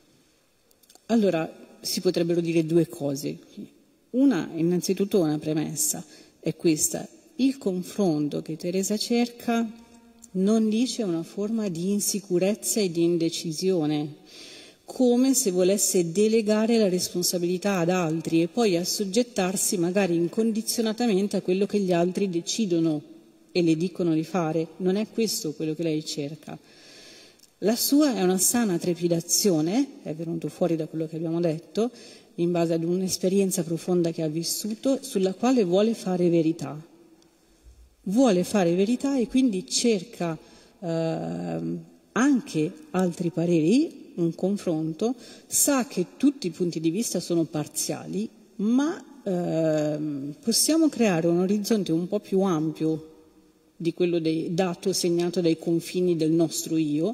Allora si potrebbero dire due cose. Una, innanzitutto una premessa, è questa: il confronto che Teresa cerca non dice una forma di insicurezza e di indecisione, come se volesse delegare la responsabilità ad altri e poi assoggettarsi magari incondizionatamente a quello che gli altri decidono e le dicono di fare. Non è questo quello che lei cerca. La sua è una sana trepidazione, è venuto fuori da quello che abbiamo detto, in base ad un'esperienza profonda che ha vissuto, sulla quale vuole fare verità. Vuole fare verità e quindi cerca eh, anche altri pareri, un confronto, sa che tutti i punti di vista sono parziali, ma eh, possiamo creare un orizzonte un po' più ampio di quello dei, dato, segnato dai confini del nostro io,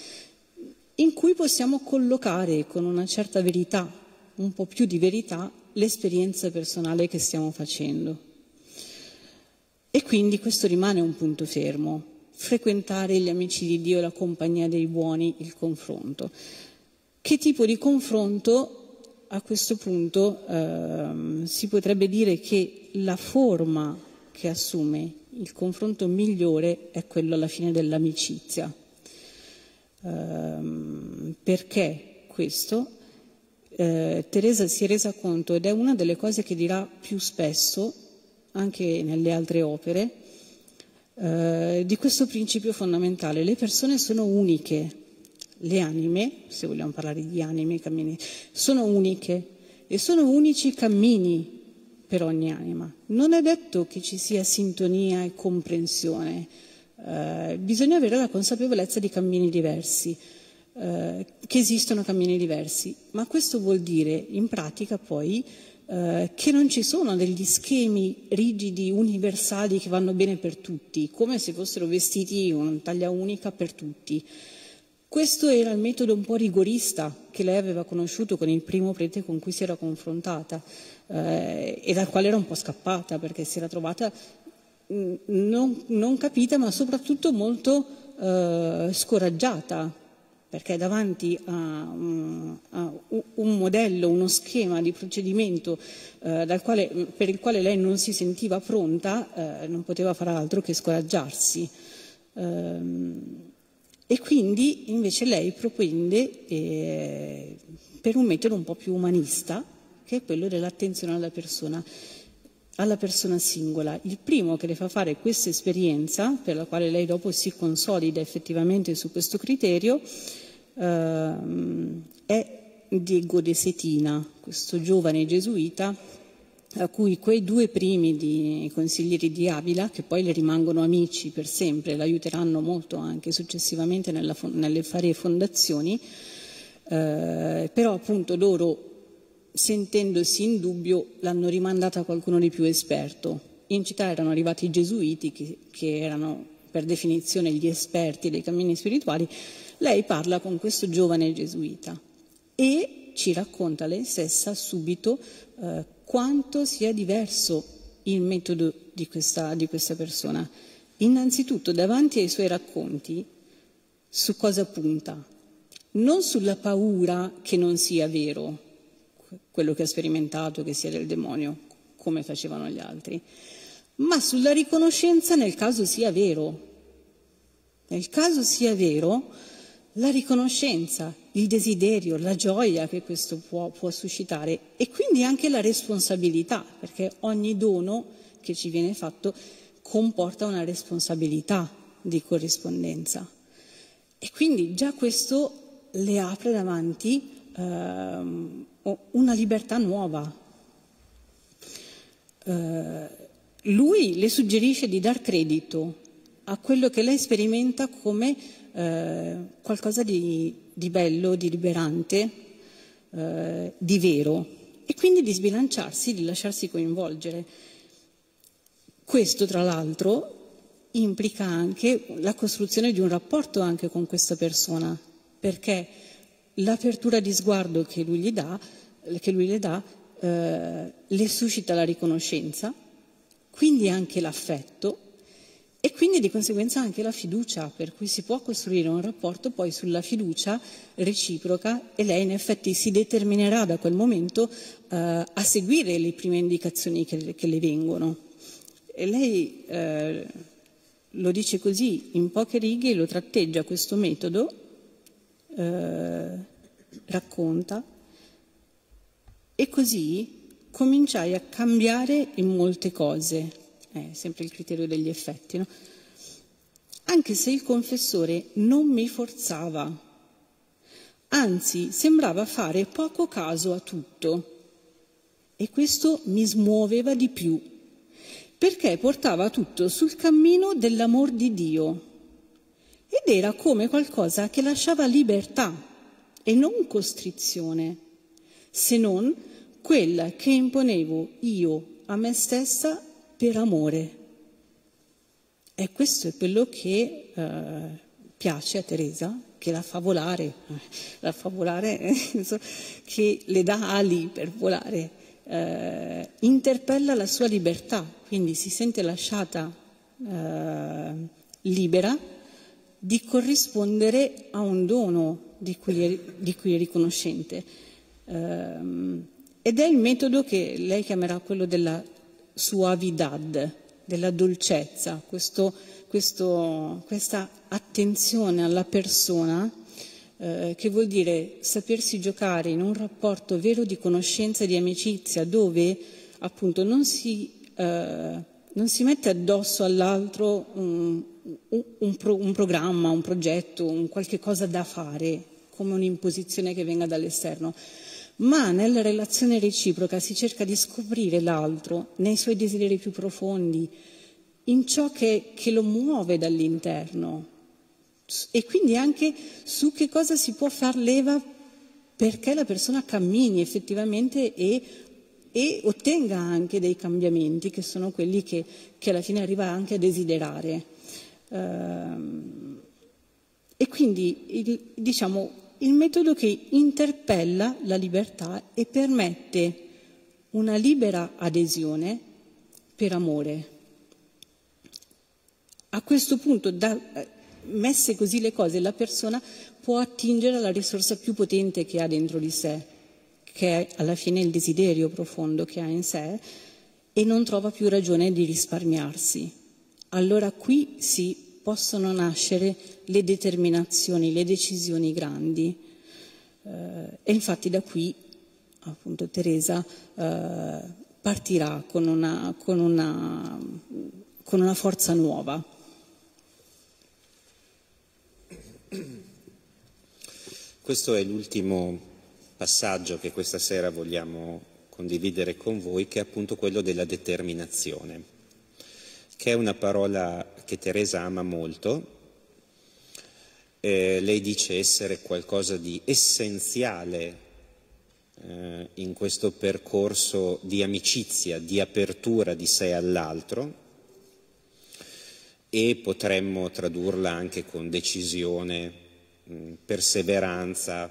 in cui possiamo collocare con una certa verità, un po' più di verità, l'esperienza personale che stiamo facendo. E quindi questo rimane un punto fermo: frequentare gli amici di Dio, la compagnia dei buoni, il confronto. Che tipo di confronto? A questo punto ehm, si potrebbe dire che la forma che assume il confronto migliore è quello alla fine dell'amicizia. Ehm, perché questo? Eh, Teresa si è resa conto, ed è una delle cose che dirà più spesso, anche nelle altre opere, eh, di questo principio fondamentale. Le persone sono uniche, le anime, se vogliamo parlare di anime, cammini, sono uniche e sono unici cammini per ogni anima. Non è detto che ci sia sintonia e comprensione, eh, bisogna avere la consapevolezza di cammini diversi, eh, che esistono cammini diversi, ma questo vuol dire in pratica poi eh, che non ci sono degli schemi rigidi, universali, che vanno bene per tutti, come se fossero vestiti in taglia unica per tutti. Questo era il metodo un po' rigorista che lei aveva conosciuto con il primo prete con cui si era confrontata, eh, e dal quale era un po' scappata, perché si era trovata mh, non, non capita, ma soprattutto molto eh, scoraggiata, perché davanti a, um, a un modello, uno schema di procedimento eh, dal quale, per il quale lei non si sentiva pronta, eh, non poteva fare altro che scoraggiarsi. Ehm, e quindi invece lei propende eh, per un metodo un po' più umanista, che è quello dell'attenzione alla persona, alla persona singola. Il primo che le fa fare questa esperienza, per la quale lei dopo si consolida effettivamente su questo criterio, ehm, è Diego de Cetina, questo giovane gesuita a cui quei due primi di consiglieri di Avila, che poi le rimangono amici per sempre, l'aiuteranno molto anche successivamente nella, nelle varie fondazioni, eh, però appunto loro, sentendosi in dubbio, l'hanno rimandata a qualcuno di più esperto. In città erano arrivati i gesuiti, che, che erano per definizione gli esperti dei cammini spirituali. Lei parla con questo giovane gesuita e ci racconta lei stessa subito eh, quanto sia diverso il metodo di questa, di questa persona. Innanzitutto, davanti ai suoi racconti, su cosa punta? Non sulla paura che non sia vero, quello che ha sperimentato, che sia del demonio, come facevano gli altri, ma sulla riconoscenza nel caso sia vero. Nel caso sia vero, la riconoscenza, il desiderio, la gioia che questo può, può suscitare e quindi anche la responsabilità, perché ogni dono che ci viene fatto comporta una responsabilità di corrispondenza. E quindi già questo le apre davanti ehm, una libertà nuova. Eh, lui le suggerisce di dar credito a quello che lei sperimenta come eh, qualcosa di, di bello, di liberante, eh, di vero, e quindi di sbilanciarsi, di lasciarsi coinvolgere. Questo, tra l'altro, implica anche la costruzione di un rapporto anche con questa persona, perché l'apertura di sguardo che lui gli dà, che lui le dà, eh, le suscita la riconoscenza, quindi anche l'affetto e quindi di conseguenza anche la fiducia, per cui si può costruire un rapporto poi sulla fiducia reciproca e lei in effetti si determinerà da quel momento eh, a seguire le prime indicazioni che, che le vengono. E lei eh, lo dice così, in poche righe, lo tratteggia questo metodo, eh, racconta, e così cominciai a cambiare in molte cose. È sempre il criterio degli effetti, no? Anche se il confessore non mi forzava, anzi sembrava fare poco caso a tutto, e questo mi smuoveva di più, perché portava tutto sul cammino dell'amor di Dio ed era come qualcosa che lasciava libertà e non costrizione, se non quella che imponevo io a me stessa per amore. E questo è quello che eh, piace a Teresa, che la fa volare, la fa volare, eh, che le dà ali per volare, eh, interpella la sua libertà, quindi si sente lasciata eh, libera di corrispondere a un dono di cui è, di cui è riconoscente. Eh, ed è il metodo che lei chiamerà quello della suavidad, della dolcezza, questo, questo, questa attenzione alla persona eh, che vuol dire sapersi giocare in un rapporto vero di conoscenza e di amicizia dove appunto non si, eh, non si mette addosso all'altro un, un, un, pro, un programma, un progetto, un qualche cosa da fare come un'imposizione che venga dall'esterno, ma nella relazione reciproca si cerca di scoprire l'altro nei suoi desideri più profondi, in ciò che, che lo muove dall'interno e quindi anche su che cosa si può far leva perché la persona cammini effettivamente e, e ottenga anche dei cambiamenti che sono quelli che, che alla fine arriva anche a desiderare. Ehm, e quindi il, diciamo il metodo che interpella la libertà e permette una libera adesione per amore. A questo punto, da, messe così le cose, la persona può attingere alla risorsa più potente che ha dentro di sé, che è alla fine il desiderio profondo che ha in sé, e non trova più ragione di risparmiarsi. Allora qui si possono nascere le determinazioni, le decisioni grandi. Eh, e infatti da qui, appunto, Teresa eh, partirà con una, con, una, con una forza nuova. Questo è l'ultimo passaggio che questa sera vogliamo condividere con voi, che è appunto quello della determinazione, che è una parola che Teresa ama molto. Eh, lei dice essere qualcosa di essenziale eh, in questo percorso di amicizia, di apertura di sé all'altro, e potremmo tradurla anche con decisione, mh, perseveranza.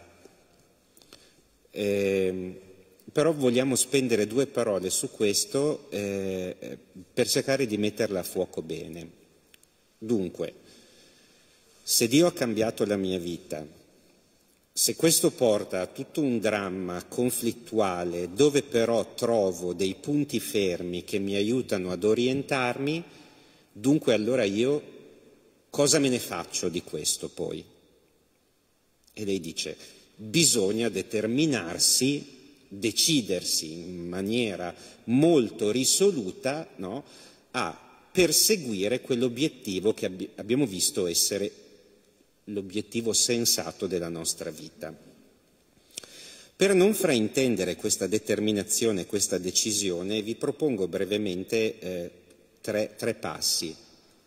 Eh, però vogliamo spendere due parole su questo eh, per cercare di metterla a fuoco bene. Dunque, se Dio ha cambiato la mia vita, se questo porta a tutto un dramma conflittuale dove però trovo dei punti fermi che mi aiutano ad orientarmi, dunque allora io cosa me ne faccio di questo poi? E lei dice, bisogna determinarsi, decidersi in maniera molto risoluta, no, a perseguire quell'obiettivo che abbi- abbiamo visto essere l'obiettivo sensato della nostra vita. Per non fraintendere questa determinazione, questa decisione, vi propongo brevemente eh, tre, tre passi.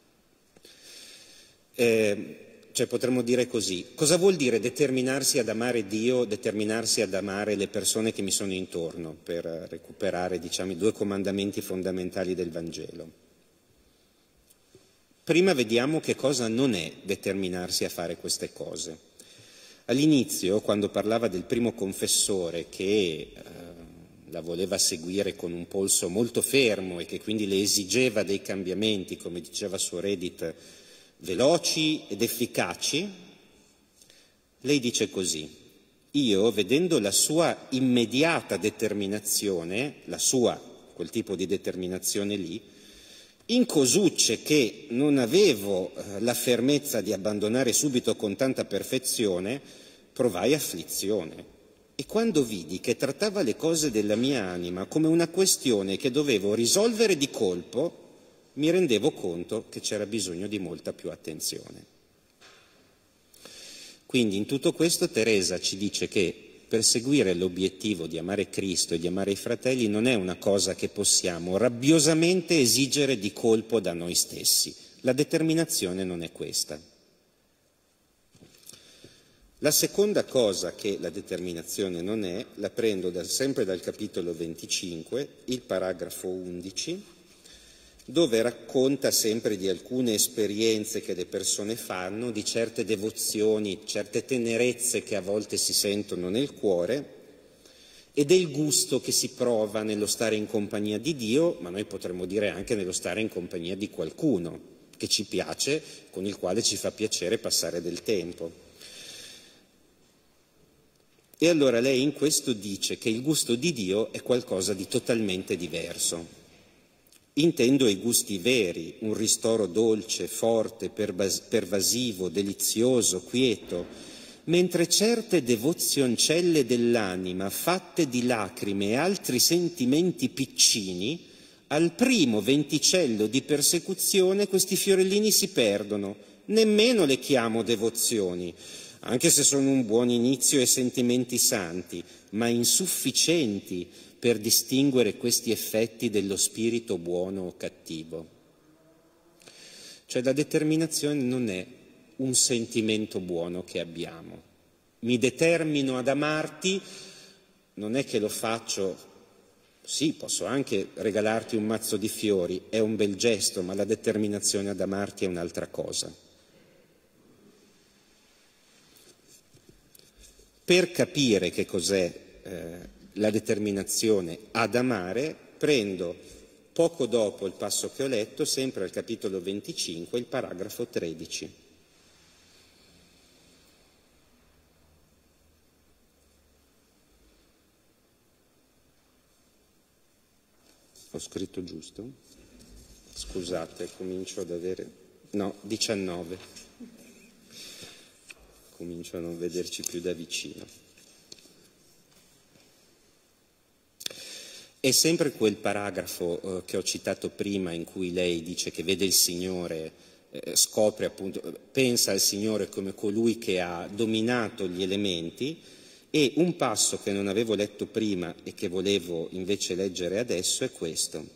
Eh, Cioè potremmo dire così, cosa vuol dire determinarsi ad amare Dio, determinarsi ad amare le persone che mi sono intorno, per recuperare, diciamo, i due comandamenti fondamentali del Vangelo? Prima vediamo che cosa non è determinarsi a fare queste cose. All'inizio, quando parlava del primo confessore che eh, la voleva seguire con un polso molto fermo e che quindi le esigeva dei cambiamenti, come diceva Suor Edith, veloci ed efficaci, lei dice così: io, vedendo la sua immediata determinazione, la sua, quel tipo di determinazione lì, in cosucce che non avevo eh, la fermezza di abbandonare subito con tanta perfezione, provai afflizione. E quando vidi che trattava le cose della mia anima come una questione che dovevo risolvere di colpo, mi rendevo conto che c'era bisogno di molta più attenzione. Quindi in tutto questo Teresa ci dice che perseguire l'obiettivo di amare Cristo e di amare i fratelli non è una cosa che possiamo rabbiosamente esigere di colpo da noi stessi. La determinazione non è questa. La seconda cosa che la determinazione non è, la prendo da, sempre dal capitolo venticinque, il paragrafo undici, dove racconta sempre di alcune esperienze che le persone fanno, di certe devozioni, certe tenerezze che a volte si sentono nel cuore e del gusto che si prova nello stare in compagnia di Dio, ma noi potremmo dire anche nello stare in compagnia di qualcuno che ci piace, con il quale ci fa piacere passare del tempo. E allora lei in questo dice che il gusto di Dio è qualcosa di totalmente diverso. Intendo i gusti veri, un ristoro dolce, forte, pervasivo, delizioso, quieto, mentre certe devozioncelle dell'anima, fatte di lacrime e altri sentimenti piccini, al primo venticello di persecuzione questi fiorellini si perdono, nemmeno le chiamo devozioni, anche se sono un buon inizio e sentimenti santi, ma insufficienti per distinguere questi effetti dello spirito buono o cattivo. Cioè la determinazione non è un sentimento buono che abbiamo. Mi determino ad amarti, non è che lo faccio, sì, posso anche regalarti un mazzo di fiori, è un bel gesto, ma la determinazione ad amarti è un'altra cosa. Per capire che cos'è eh, la determinazione ad amare, prendo poco dopo il passo che ho letto, sempre al capitolo venticinque, il paragrafo tredici. Ho scritto giusto? Scusate, comincio ad avere... No, diciannove. Comincio a non vederci più da vicino. È sempre quel paragrafo eh, che ho citato prima in cui lei dice che vede il Signore, eh, scopre appunto, pensa al Signore come colui che ha dominato gli elementi, e un passo che non avevo letto prima e che volevo invece leggere adesso è questo.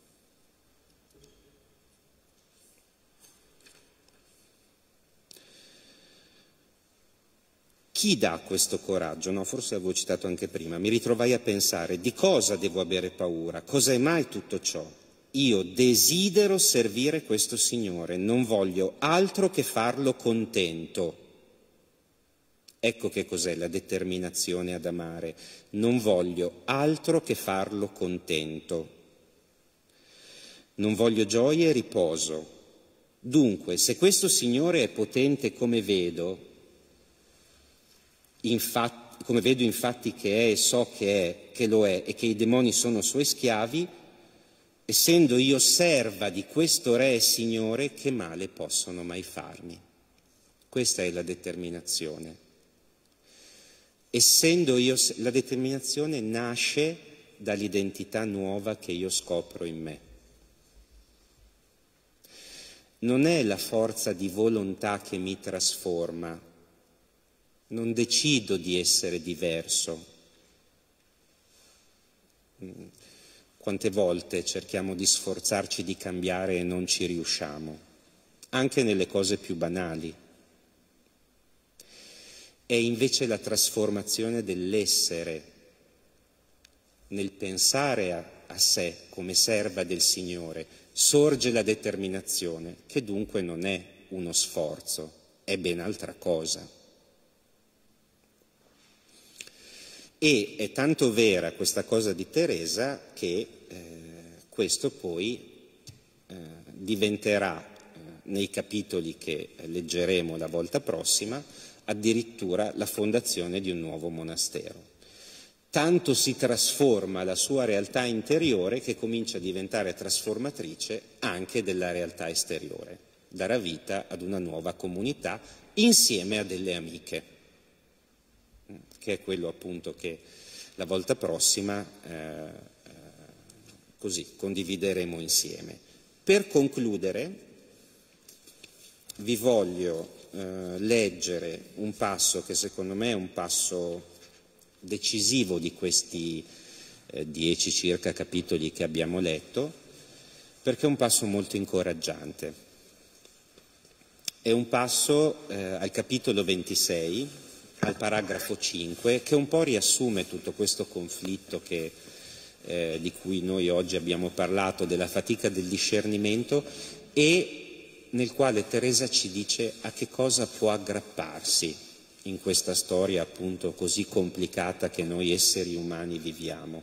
Chi dà questo coraggio? No, forse l'avevo citato anche prima. Mi ritrovai a pensare: di cosa devo avere paura? Cos'è mai tutto ciò? Io desidero servire questo Signore, non voglio altro che farlo contento. Ecco che cos'è la determinazione ad amare. Non voglio altro che farlo contento. Non voglio gioia e riposo. Dunque, se questo Signore è potente come vedo, Infatti, come vedo infatti che è e so che è, che lo è, e che i demoni sono suoi schiavi, essendo io serva di questo Re e Signore, che male possono mai farmi? Questa è la determinazione. Essendo io, la determinazione nasce dall'identità nuova che io scopro in me. Non è la forza di volontà che mi trasforma. Non decido di essere diverso. Quante volte cerchiamo di sforzarci di cambiare e non ci riusciamo, anche nelle cose più banali. È invece la trasformazione dell'essere, nel pensare a, a sé come serva del Signore, sorge la determinazione, che dunque non è uno sforzo, è ben altra cosa. E è tanto vera questa cosa di Teresa che eh, questo poi eh, diventerà, eh, nei capitoli che leggeremo la volta prossima, addirittura la fondazione di un nuovo monastero. Tanto si trasforma la sua realtà interiore che comincia a diventare trasformatrice anche della realtà esteriore, darà vita ad una nuova comunità insieme a delle amiche, che è quello appunto che la volta prossima eh, così condivideremo insieme. Per concludere vi voglio eh, leggere un passo che secondo me è un passo decisivo di questi eh, dieci circa capitoli che abbiamo letto, perché è un passo molto incoraggiante. È un passo eh, al capitolo ventisei, al paragrafo cinque, che un po' riassume tutto questo conflitto che, eh, di cui noi oggi abbiamo parlato, della fatica del discernimento, e nel quale Teresa ci dice a che cosa può aggrapparsi in questa storia appunto così complicata che noi esseri umani viviamo.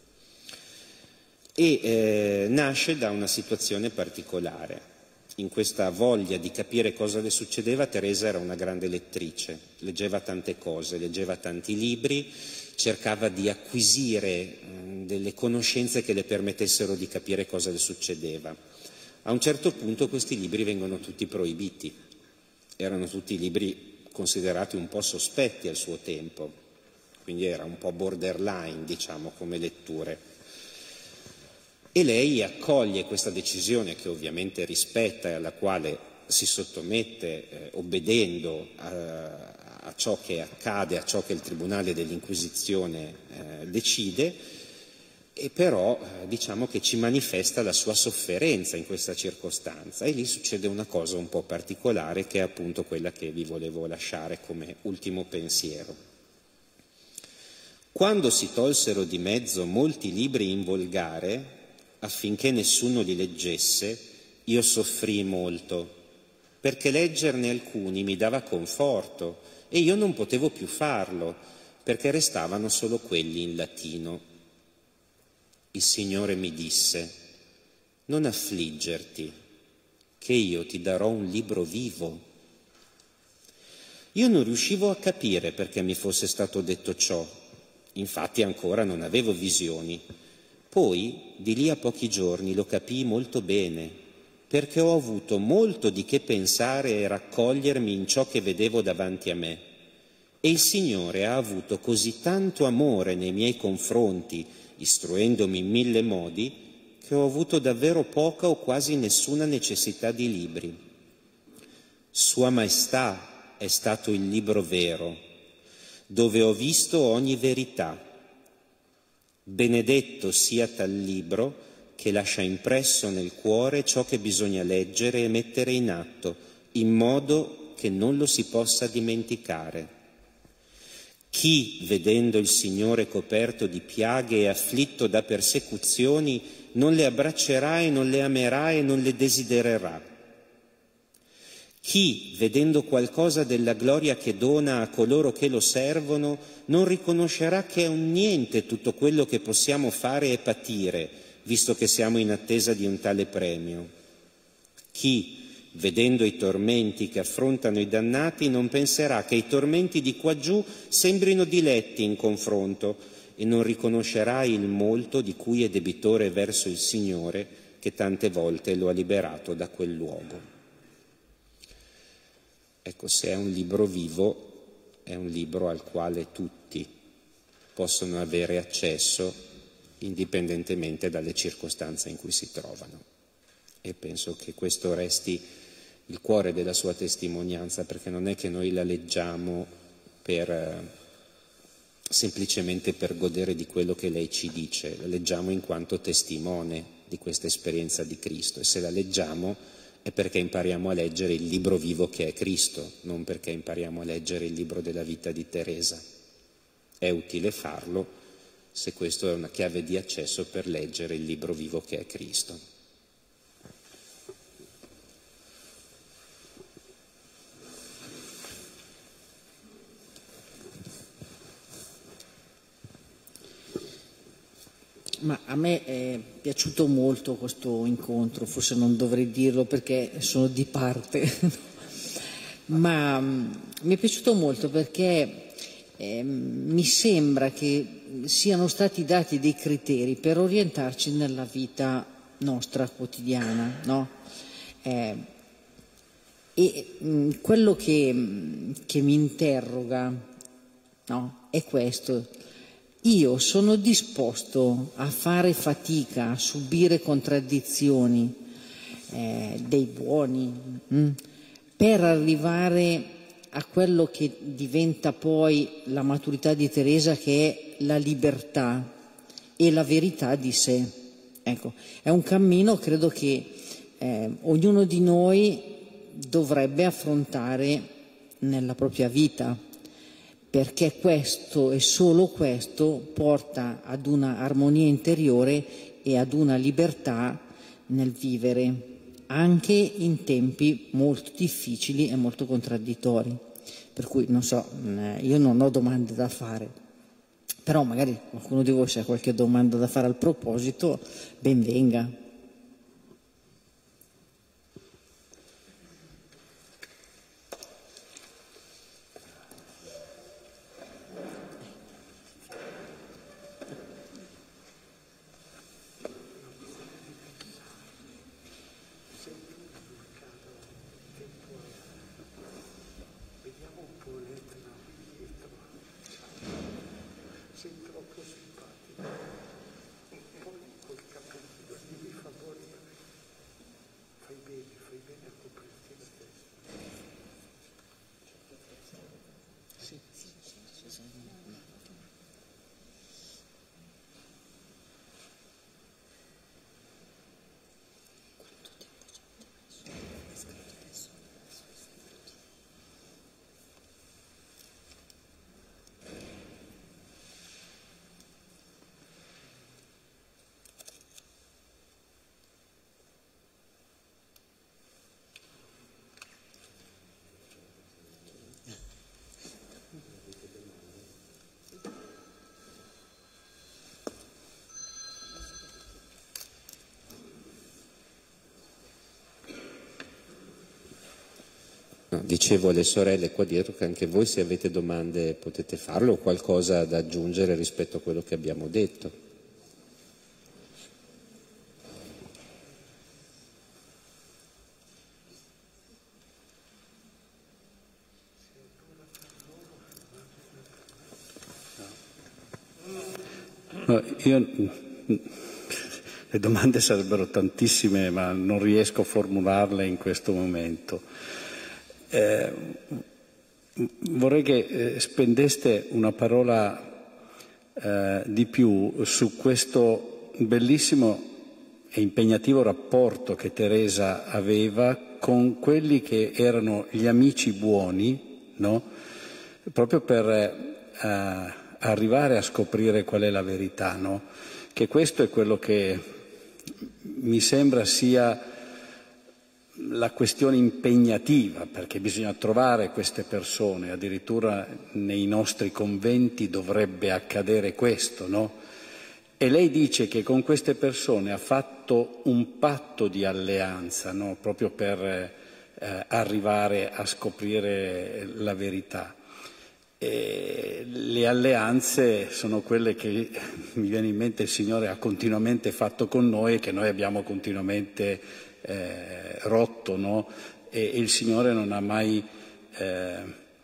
E eh, nasce da una situazione particolare. In questa voglia di capire cosa le succedeva, Teresa era una grande lettrice, leggeva tante cose, leggeva tanti libri, cercava di acquisire mh, delle conoscenze che le permettessero di capire cosa le succedeva. A un certo punto questi libri vengono tutti proibiti, erano tutti libri considerati un po' sospetti al suo tempo, quindi era un po' borderline, diciamo, come letture. E lei accoglie questa decisione, che ovviamente rispetta e alla quale si sottomette eh, obbedendo a, a ciò che accade, a ciò che il Tribunale dell'Inquisizione eh, decide, e però eh, diciamo che ci manifesta la sua sofferenza in questa circostanza. E lì succede una cosa un po' particolare, che è appunto quella che vi volevo lasciare come ultimo pensiero. Quando si tolsero di mezzo molti libri in volgare, affinché nessuno li leggesse, io soffrii molto, perché leggerne alcuni mi dava conforto e io non potevo più farlo, perché restavano solo quelli in latino. Il Signore mi disse: non affliggerti, che io ti darò un libro vivo. Io non riuscivo a capire perché mi fosse stato detto ciò, infatti ancora non avevo visioni, Poi, di lì a pochi giorni, lo capii molto bene, perché ho avuto molto di che pensare e raccogliermi in ciò che vedevo davanti a me. E il Signore ha avuto così tanto amore nei miei confronti, istruendomi in mille modi, che ho avuto davvero poca o quasi nessuna necessità di libri. Sua Maestà è stato il libro vero, dove ho visto ogni verità. Benedetto sia tal libro che lascia impresso nel cuore ciò che bisogna leggere e mettere in atto, in modo che non lo si possa dimenticare. Chi, vedendo il Signore coperto di piaghe e afflitto da persecuzioni, non le abbraccerà e non le amerà e non le desidererà? Chi, vedendo qualcosa della gloria che dona a coloro che lo servono, non riconoscerà che è un niente tutto quello che possiamo fare e patire, visto che siamo in attesa di un tale premio? Chi, vedendo i tormenti che affrontano i dannati, non penserà che i tormenti di quaggiù sembrino diletti in confronto e non riconoscerà il molto di cui è debitore verso il Signore, che tante volte lo ha liberato da quel luogo. Ecco, se è un libro vivo, è un libro al quale tutti possono avere accesso, indipendentemente dalle circostanze in cui si trovano. E penso che questo resti il cuore della sua testimonianza, perché non è che noi la leggiamo per, eh, semplicemente per godere di quello che lei ci dice, la leggiamo in quanto testimone di questa esperienza di Cristo, e se la leggiamo è perché impariamo a leggere il libro vivo che è Cristo, non perché impariamo a leggere il libro della vita di Teresa. È utile farlo se questo è una chiave di accesso per leggere il libro vivo che è Cristo. Ma a me è piaciuto molto questo incontro, forse non dovrei dirlo perché sono di parte, ma um, mi è piaciuto molto perché eh, mi sembra che siano stati dati dei criteri per orientarci nella vita nostra quotidiana, no? Eh, e mh, quello che, mh, che mi interroga, no, è questo. Io sono disposto a fare fatica, a subire contraddizioni eh, dei buoni mh, per arrivare a quello che diventa poi la maturità di Teresa, che è la libertà e la verità di sé. Ecco, è un cammino, credo, che eh, ognuno di noi dovrebbe affrontare nella propria vita, perché questo e solo questo porta ad una armonia interiore e ad una libertà nel vivere, anche in tempi molto difficili e molto contraddittori. Per cui, non so, io non ho domande da fare, però magari qualcuno di voi, se ha qualche domanda da fare al proposito, ben venga. No, dicevo alle sorelle qua dietro che anche voi, se avete domande, potete farlo, o qualcosa da aggiungere rispetto a quello che abbiamo detto. No, io, le domande sarebbero tantissime, ma non riesco a formularle in questo momento. Eh, vorrei che eh, spendeste una parola eh, di più su questo bellissimo e impegnativo rapporto che Teresa aveva con quelli che erano gli amici buoni, no? Proprio per eh, arrivare a scoprire qual è la verità, no? Che questo è quello che mi sembra sia la questione impegnativa, perché bisogna trovare queste persone, addirittura nei nostri conventi dovrebbe accadere questo, no? E lei dice che con queste persone ha fatto un patto di alleanza, no? Proprio per eh, arrivare a scoprire la verità. E le alleanze sono quelle che mi viene in mente il Signore ha continuamente fatto con noi e che noi abbiamo continuamente eh, rotto, no? E, e il Signore non ha mai eh,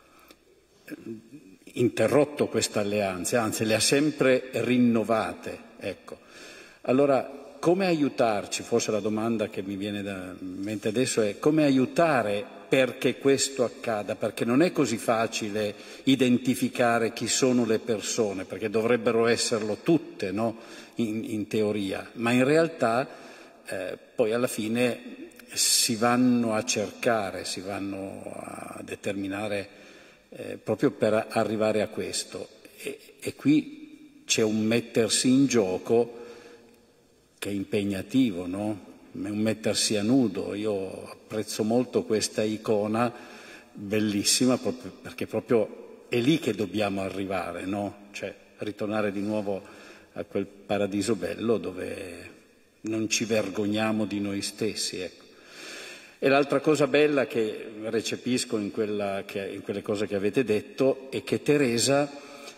interrotto queste alleanze, anzi le ha sempre rinnovate. Ecco. Allora, come aiutarci? Forse la domanda che mi viene in mente adesso è come aiutare perché questo accada, perché non è così facile identificare chi sono le persone, perché dovrebbero esserlo tutte, no? in, in teoria, ma in realtà eh, poi alla fine si vanno a cercare, si vanno a determinare eh, proprio per arrivare a questo. E, e qui c'è un mettersi in gioco che è impegnativo, no? È un mettersi a nudo. Io apprezzo molto questa icona, bellissima, proprio perché proprio è lì che dobbiamo arrivare, no? Cioè ritornare di nuovo a quel paradiso bello dove non ci vergogniamo di noi stessi, ecco. E l'altra cosa bella che recepisco in, quella che, in quelle cose che avete detto è che Teresa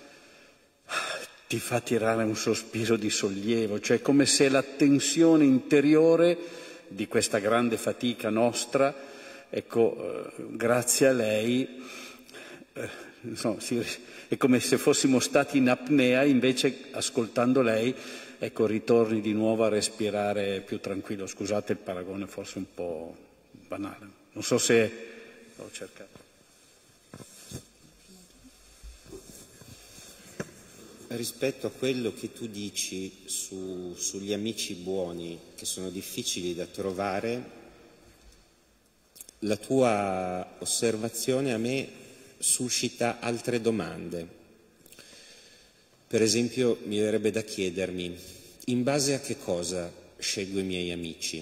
ti fa tirare un sospiro di sollievo, cioè come se la tensione interiore di questa grande fatica nostra, ecco, eh, grazie a lei, eh, insomma, si, è come se fossimo stati in apnea, invece ascoltando lei, ecco, ritorni di nuovo a respirare più tranquillo. Scusate il paragone, forse un po' banale, non so se l'ho cercato. Rispetto a quello che tu dici su, sugli amici buoni che sono difficili da trovare, la tua osservazione a me suscita altre domande. Per esempio, mi verrebbe da chiedermi, in base a che cosa scelgo i miei amici?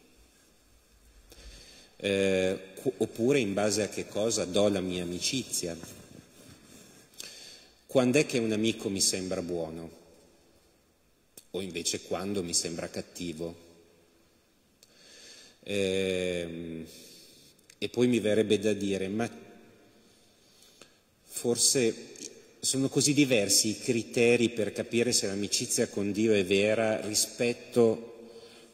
Eh, oppure in base a che cosa do la mia amicizia? Quando è che un amico mi sembra buono? O invece quando mi sembra cattivo? Eh, e poi mi verrebbe da dire, ma forse sono così diversi i criteri per capire se l'amicizia con Dio è vera rispetto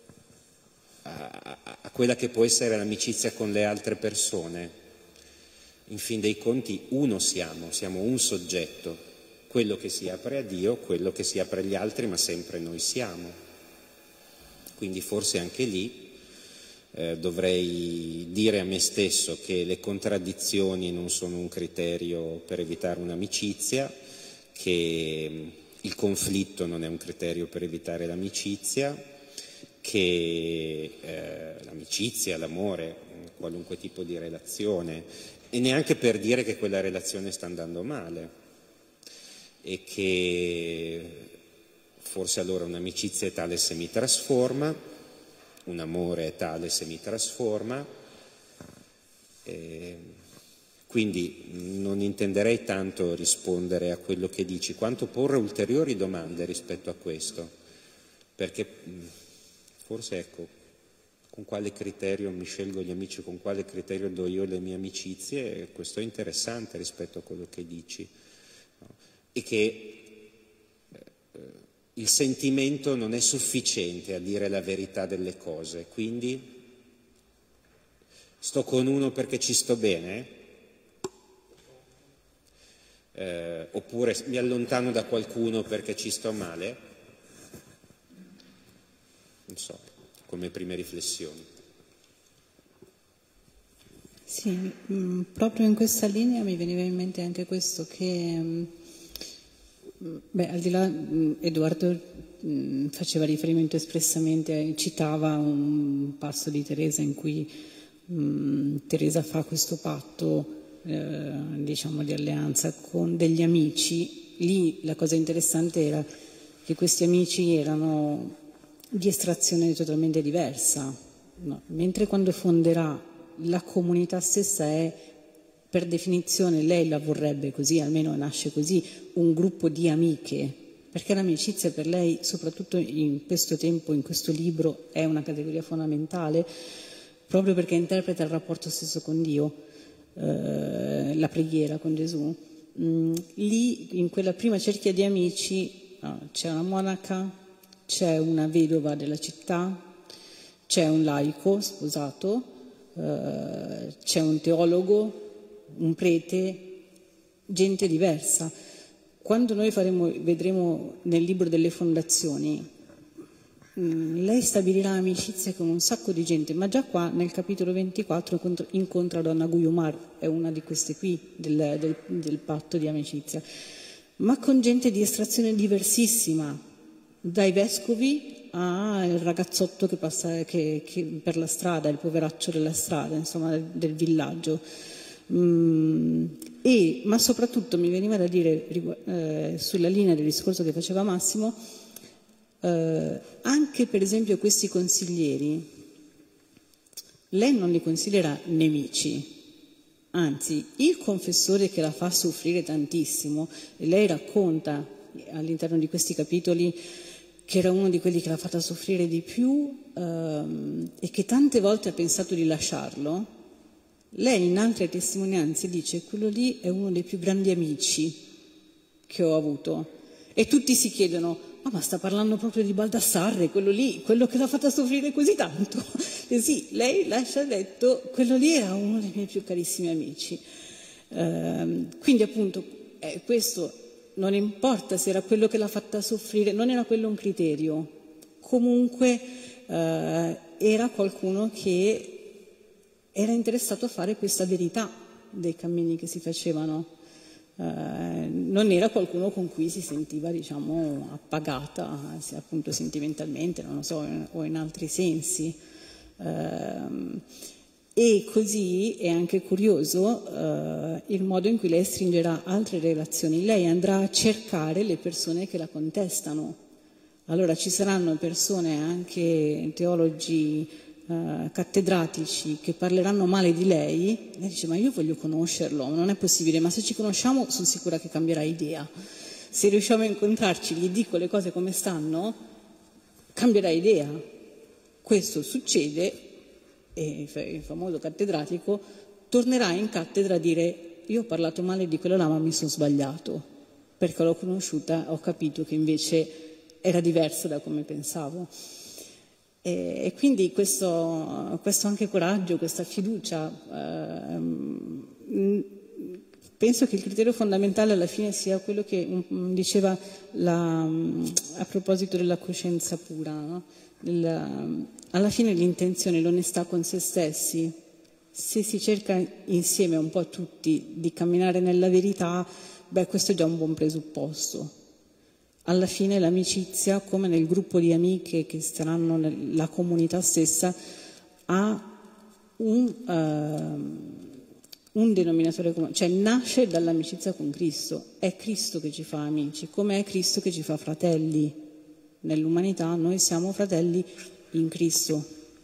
a, a, a quella che può essere l'amicizia con le altre persone. In fin dei conti uno siamo, siamo un soggetto, quello che si apre a Dio, quello che si apre agli altri, ma sempre noi siamo. Quindi forse anche lì eh, dovrei dire a me stesso che le contraddizioni non sono un criterio per evitare un'amicizia, che il conflitto non è un criterio per evitare l'amicizia, che eh, l'amicizia, l'amore, qualunque tipo di relazione, e neanche per dire che quella relazione sta andando male e che forse allora un'amicizia è tale se mi trasforma, un amore è tale se mi trasforma, e quindi non intenderei tanto rispondere a quello che dici, quanto porre ulteriori domande rispetto a questo, perché forse ecco, con quale criterio mi scelgo gli amici, con quale criterio do io le mie amicizie, e questo è interessante rispetto a quello che dici, no? E che eh, il sentimento non è sufficiente a dire la verità delle cose, quindi sto con uno perché ci sto bene, eh, oppure mi allontano da qualcuno perché ci sto male. Non so, come prime riflessioni. Sì, mh, proprio in questa linea mi veniva in mente anche questo, che mh, beh, al di là, mh, Edoardo mh, faceva riferimento espressamente, citava un passo di Teresa in cui mh, Teresa fa questo patto, eh, diciamo, di alleanza con degli amici. Lì la cosa interessante era che questi amici erano di estrazione totalmente diversa, no? Mentre quando fonderà la comunità stessa è, per definizione, lei la vorrebbe così, almeno nasce così, un gruppo di amiche, perché l'amicizia per lei, soprattutto in questo tempo, in questo libro, è una categoria fondamentale, proprio perché interpreta il rapporto stesso con Dio, eh, la preghiera con Gesù. Mm, lì, in quella prima cerchia di amici, no, c'è una monaca, c'è una vedova della città, c'è un laico sposato, Uh, c'è un teologo, un prete, gente diversa. Quando noi faremo, vedremo nel libro delle fondazioni, mh, lei stabilirà amicizie con un sacco di gente, ma già qua nel capitolo ventiquattro incontra, incontra Donna Guiomar, è una di queste qui del, del, del patto di amicizia, ma con gente di estrazione diversissima, dai vescovi al ragazzotto che passa che, che per la strada, il poveraccio della strada, insomma, del, del villaggio. Mm, e, ma soprattutto mi veniva da dire, eh, sulla linea del discorso che faceva Massimo, eh, anche per esempio questi consiglieri, lei non li considera nemici, anzi, il confessore che la fa soffrire tantissimo, e lei racconta all'interno di questi capitoli che era uno di quelli che l'ha fatta soffrire di più ehm, e che tante volte ha pensato di lasciarlo, lei in altre testimonianze dice: quello lì è uno dei più grandi amici che ho avuto. E tutti si chiedono: oh, ma sta parlando proprio di Baldassarre, quello lì, quello che l'ha fatta soffrire così tanto? E sì, lei lascia detto, quello lì era uno dei miei più carissimi amici. Ehm, quindi appunto eh, questo non importa se era quello che l'ha fatta soffrire, non era quello un criterio, comunque eh, era qualcuno che era interessato a fare questa verità dei cammini che si facevano, eh, non era qualcuno con cui si sentiva, diciamo, appagata, sia appunto sentimentalmente, non lo so, o in altri sensi. Eh, E così è anche curioso eh, il modo in cui lei stringerà altre relazioni. Lei andrà a cercare le persone che la contestano. Allora ci saranno persone, anche teologi eh, cattedratici, che parleranno male di lei. Lei dice: ma io voglio conoscerlo, non è possibile, ma se ci conosciamo sono sicura che cambierà idea. Se riusciamo a incontrarci, gli dico le cose come stanno, cambierà idea. Questo succede. E il famoso cattedratico tornerà in cattedra a dire: io ho parlato male di quello là, ma mi sono sbagliato, perché l'ho conosciuta, ho capito che invece era diversa da come pensavo. E, e quindi questo, questo anche coraggio, questa fiducia, ehm, penso che il criterio fondamentale alla fine sia quello che um, diceva la, a proposito della coscienza pura, no? Il, alla fine l'intenzione, l'onestà con se stessi, se si cerca insieme un po' tutti di camminare nella verità, beh, questo è già un buon presupposto. Alla fine l'amicizia, come nel gruppo di amiche che saranno nella comunità stessa, ha un, uh, un denominatore comune, cioè nasce dall'amicizia con Cristo. È Cristo che ci fa amici, come è Cristo che ci fa fratelli. Nell'umanità noi siamo fratelli in Cristo.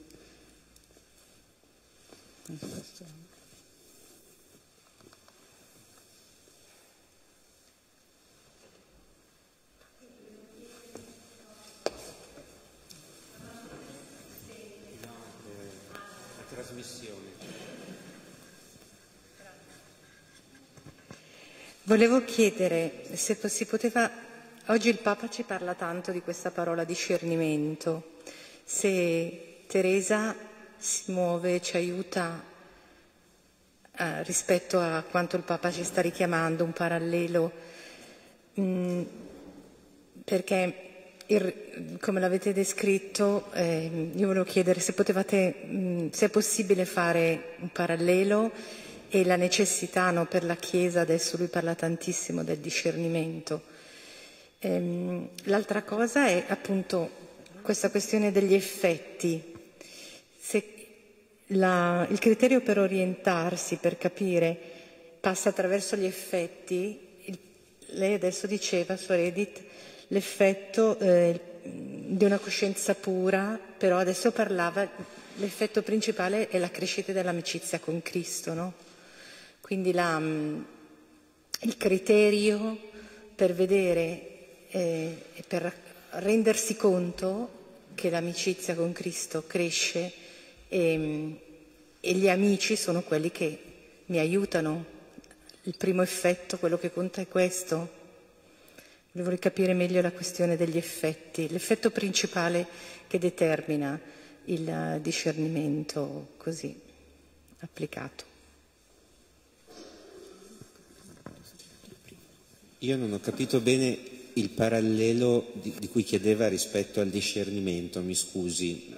La trasmissione. Volevo chiedere se si poteva. Oggi il Papa ci parla tanto di questa parola discernimento. Se Teresa si muove, ci aiuta eh, rispetto a quanto il Papa ci sta richiamando, un parallelo, mh, perché il, come l'avete descritto, eh, io volevo chiedere se potevate, mh, se è possibile fare un parallelo e la necessità, no, per la Chiesa, adesso lui parla tantissimo del discernimento. Ehm, l'altra cosa è appunto questa questione degli effetti. Se la, il criterio per orientarsi, per capire, passa attraverso gli effetti, il, lei adesso diceva, Suor Edith, l'effetto eh, di una coscienza pura, però adesso parlava, l'effetto principale è la crescita dell'amicizia con Cristo, no? Quindi la, il criterio per vedere eh, e per rendersi conto che l'amicizia con Cristo cresce e, e gli amici sono quelli che mi aiutano. Il primo effetto, quello che conta è questo. Vorrei capire meglio la questione degli effetti, l'effetto principale che determina il discernimento così applicato. Io non ho capito bene il parallelo di, di cui chiedeva rispetto al discernimento, mi scusi.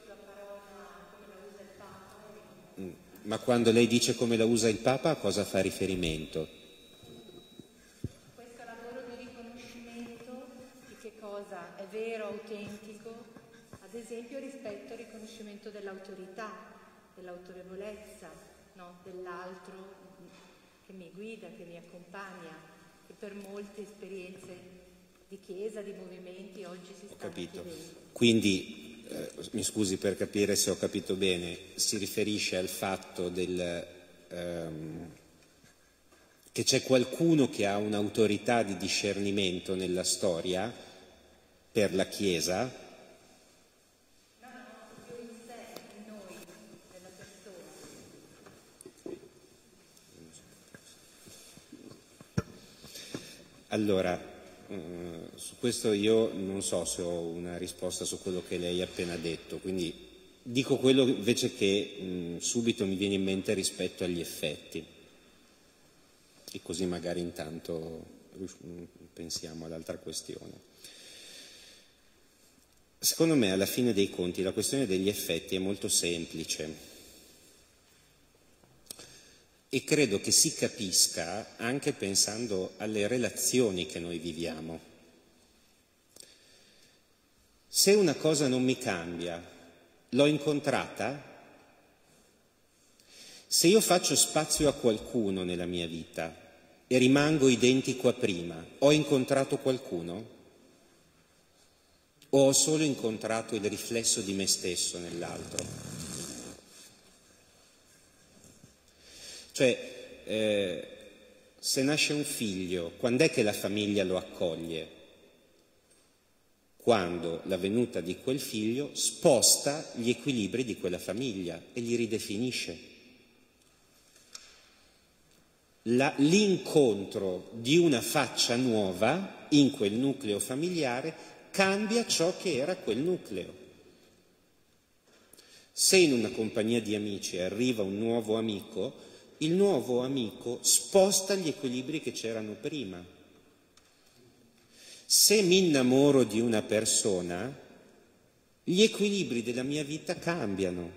Ma quando lei dice come la usa il Papa, a cosa fa riferimento? Questo lavoro di riconoscimento di che cosa è vero, autentico, ad esempio rispetto al riconoscimento dell'autorità, dell'autorevolezza, no? Dell'altro che mi guida, che mi accompagna. E per molte esperienze di chiesa, di movimenti, oggi si sta capito. chiedendo. Quindi, eh, mi scusi per capire se ho capito bene, si riferisce al fatto del, ehm, che c'è qualcuno che ha un'autorità di discernimento nella storia per la Chiesa? No, no, più in sé, in noi, nella persona. Allora, eh, su questo io non so se ho una risposta su quello che lei ha appena detto, quindi dico quello invece che mh, subito mi viene in mente rispetto agli effetti, e così magari intanto pensiamo all'altra questione. Secondo me, alla fine dei conti, la questione degli effetti è molto semplice. E credo che si capisca anche pensando alle relazioni che noi viviamo. Se una cosa non mi cambia, l'ho incontrata? Se io faccio spazio a qualcuno nella mia vita e rimango identico a prima, ho incontrato qualcuno? O ho solo incontrato il riflesso di me stesso nell'altro? Cioè, eh, se nasce un figlio, quando è che la famiglia lo accoglie? Quando la venuta di quel figlio sposta gli equilibri di quella famiglia e li ridefinisce. La, l'incontro di una faccia nuova in quel nucleo familiare cambia ciò che era quel nucleo. Se in una compagnia di amici arriva un nuovo amico, il nuovo amico sposta gli equilibri che c'erano prima. Se mi innamoro di una persona, gli equilibri della mia vita cambiano.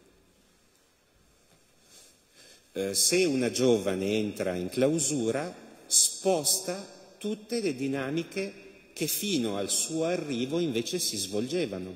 Eh, se una giovane entra in clausura, sposta tutte le dinamiche che fino al suo arrivo invece si svolgevano.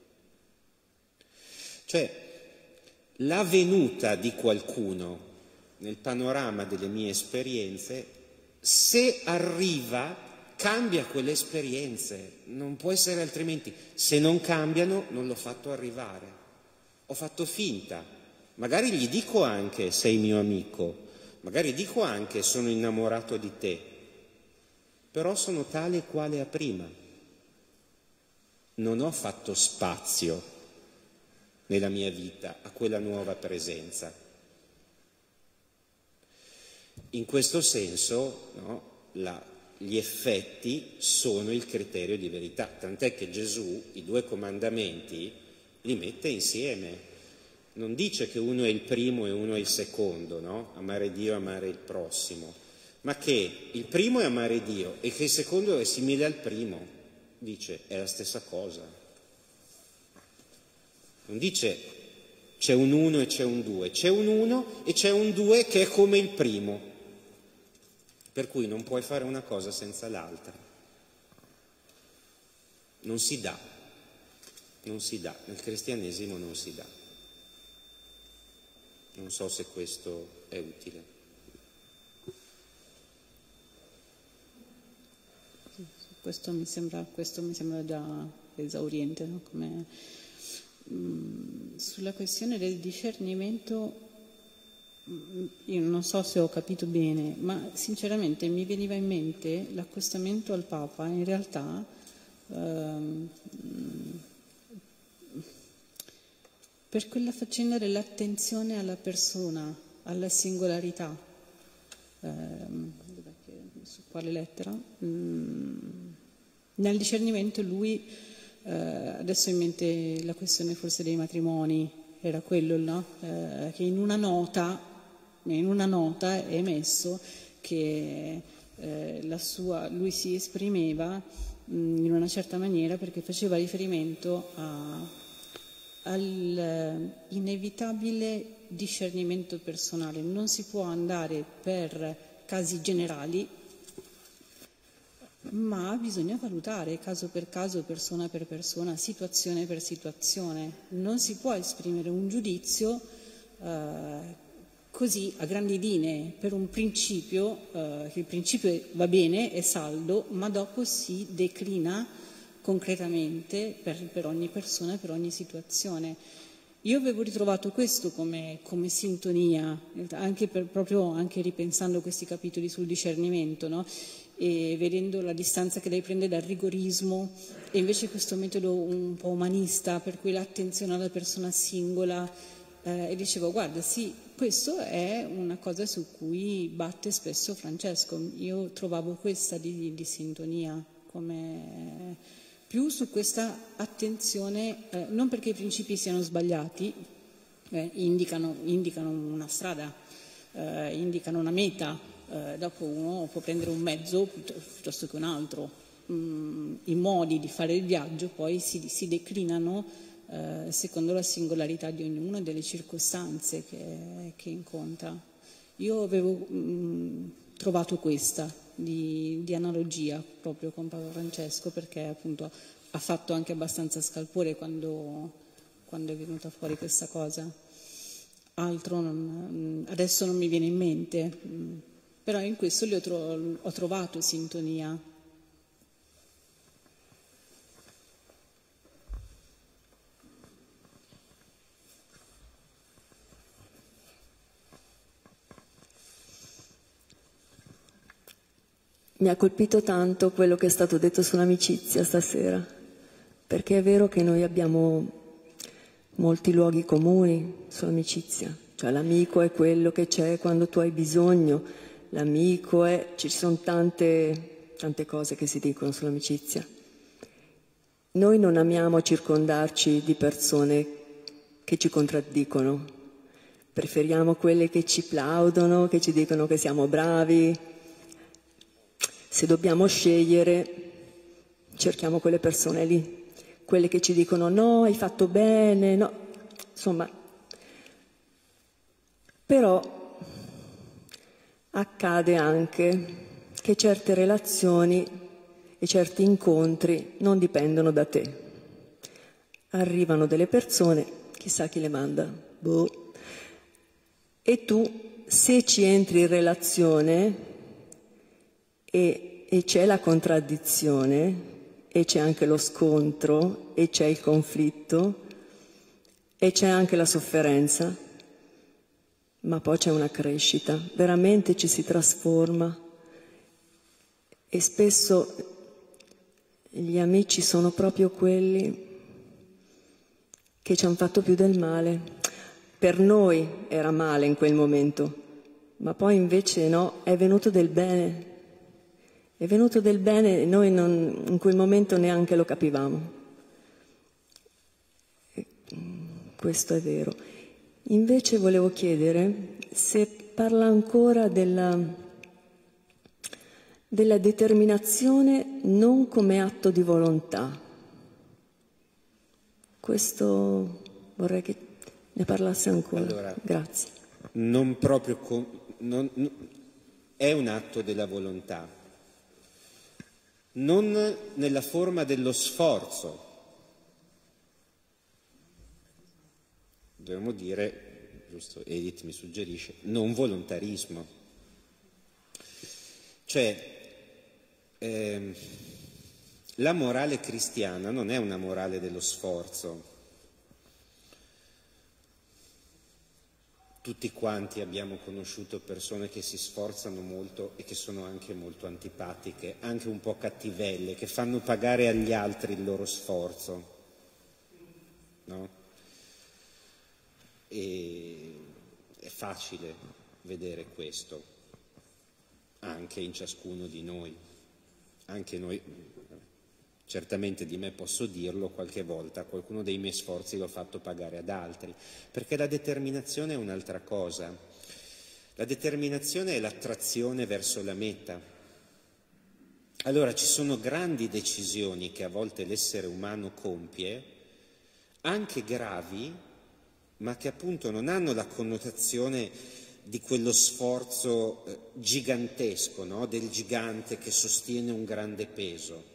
Cioè, la venuta di qualcuno nel panorama delle mie esperienze, se arriva, cambia quelle esperienze, non può essere altrimenti. Se non cambiano, non l'ho fatto arrivare, ho fatto finta. Magari gli dico anche sei mio amico, magari dico anche sono innamorato di te, però sono tale e quale a prima. Non ho fatto spazio nella mia vita a quella nuova presenza. In questo senso, no, la, gli effetti sono il criterio di verità, tant'è che Gesù i due comandamenti li mette insieme. Non dice che uno è il primo e uno è il secondo, no? Amare Dio e amare il prossimo, ma che il primo è amare Dio e che il secondo è simile al primo. dice è la stessa cosa. Non dice c'è un uno e c'è un due, c'è un uno e c'è un due che è come il primo, per cui non puoi fare una cosa senza l'altra. Non si dà, non si dà, nel cristianesimo non si dà. Non so se questo è utile. Questo mi sembra, questo mi sembra già esauriente, no? Come, mh, sulla questione del discernimento, mh, io non so se ho capito bene, ma sinceramente mi veniva in mente l'accostamento al Papa, in realtà ehm, per quella faccenda dell'attenzione alla persona, alla singolarità. Ehm, su quale lettera? Mm, nel discernimento lui, eh, adesso ho in mente la questione forse dei matrimoni, era quello, no? Eh, che in una nota, in una nota è messo che eh, la sua, lui si esprimeva mh, in una certa maniera perché faceva riferimento a, al inevitabile discernimento personale. Non si può andare per casi generali, ma bisogna valutare caso per caso, persona per persona, situazione per situazione. Non si può esprimere un giudizio eh, così a grandi linee per un principio, eh, che il principio va bene, è saldo, ma dopo si declina concretamente per, per ogni persona, per ogni situazione. Io avevo ritrovato questo come, come sintonia, anche per, proprio anche ripensando questi capitoli sul discernimento, no? E vedendo la distanza che lei prende dal rigorismo e invece questo metodo un po' umanista, per cui l'attenzione alla persona singola, eh, e dicevo guarda sì, questo è una cosa su cui batte spesso Francesco. Io trovavo questa di, di sintonia, come più su questa attenzione, eh, non perché i principi siano sbagliati, eh, indicano, indicano una strada, eh, indicano una meta. Uh, dopo uno può prendere un mezzo piuttosto che un altro. Mm, i modi di fare il viaggio poi si, si declinano uh, secondo la singolarità di ognuno e delle circostanze che, che incontra. Io avevo mm, trovato questa di, di analogia proprio con Papa Francesco, perché appunto ha fatto anche abbastanza scalpore quando, quando è venuta fuori questa cosa. Altro non, adesso non mi viene in mente. Mm. Però in questo li ho, tro- ho trovato sintonia. Mi ha colpito tanto quello che è stato detto sull'amicizia stasera, perché è vero che noi abbiamo molti luoghi comuni sull'amicizia, cioè l'amico è quello che c'è quando tu hai bisogno. L'amico è, ci sono tante, tante cose che si dicono sull'amicizia. Noi non amiamo circondarci di persone che ci contraddicono, preferiamo quelle che ci plaudono, che ci dicono che siamo bravi. Se dobbiamo scegliere, cerchiamo quelle persone lì, quelle che ci dicono no, hai fatto bene, no, insomma. Però accade anche che certe relazioni e certi incontri non dipendono da te. Arrivano delle persone, chissà chi le manda, boh. E tu, se ci entri in relazione e, e c'è la contraddizione, e c'è anche lo scontro, e c'è il conflitto, e c'è anche la sofferenza, ma poi c'è una crescita, veramente ci si trasforma e spesso gli amici sono proprio quelli che ci hanno fatto più del male. Per noi era male in quel momento, ma poi invece no, è venuto del bene, è venuto del bene e noi non, in quel momento neanche lo capivamo. E questo è vero. Invece volevo chiedere se parla ancora della, della determinazione non come atto di volontà. Questo vorrei che ne parlasse ancora. Allora, grazie. Non proprio com- non, non, è un atto della volontà, non nella forma dello sforzo. Dovremmo dire, giusto, Edith mi suggerisce, non volontarismo. Cioè, ehm, la morale cristiana non è una morale dello sforzo. Tutti quanti abbiamo conosciuto persone che si sforzano molto e che sono anche molto antipatiche, anche un po' cattivelle, che fanno pagare agli altri il loro sforzo, no? E è facile vedere questo anche in ciascuno di noi, anche noi. Certamente di me posso dirlo, qualche volta qualcuno dei miei sforzi l'ho fatto pagare ad altri, perché la determinazione è un'altra cosa. La determinazione è l'attrazione verso la meta. Allora ci sono grandi decisioni che a volte l'essere umano compie, anche gravi, ma che appunto non hanno la connotazione di quello sforzo eh, gigantesco, no? Del gigante che sostiene un grande peso,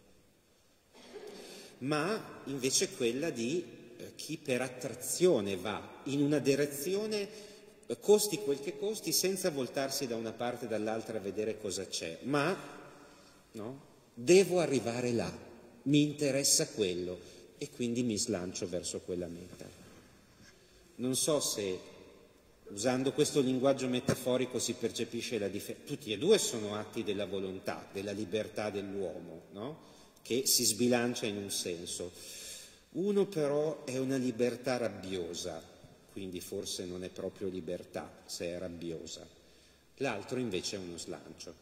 ma invece quella di eh, chi per attrazione va in una direzione, eh, costi quel che costi, senza voltarsi da una parte e dall'altra a vedere cosa c'è, ma no? Devo arrivare là, mi interessa quello e quindi mi slancio verso quella meta. Non so se usando questo linguaggio metaforico si percepisce la differenza. Tutti e due sono atti della volontà, della libertà dell'uomo, no? Che si sbilancia in un senso. Uno però è una libertà rabbiosa, quindi forse non è proprio libertà se è rabbiosa. L'altro invece è uno slancio.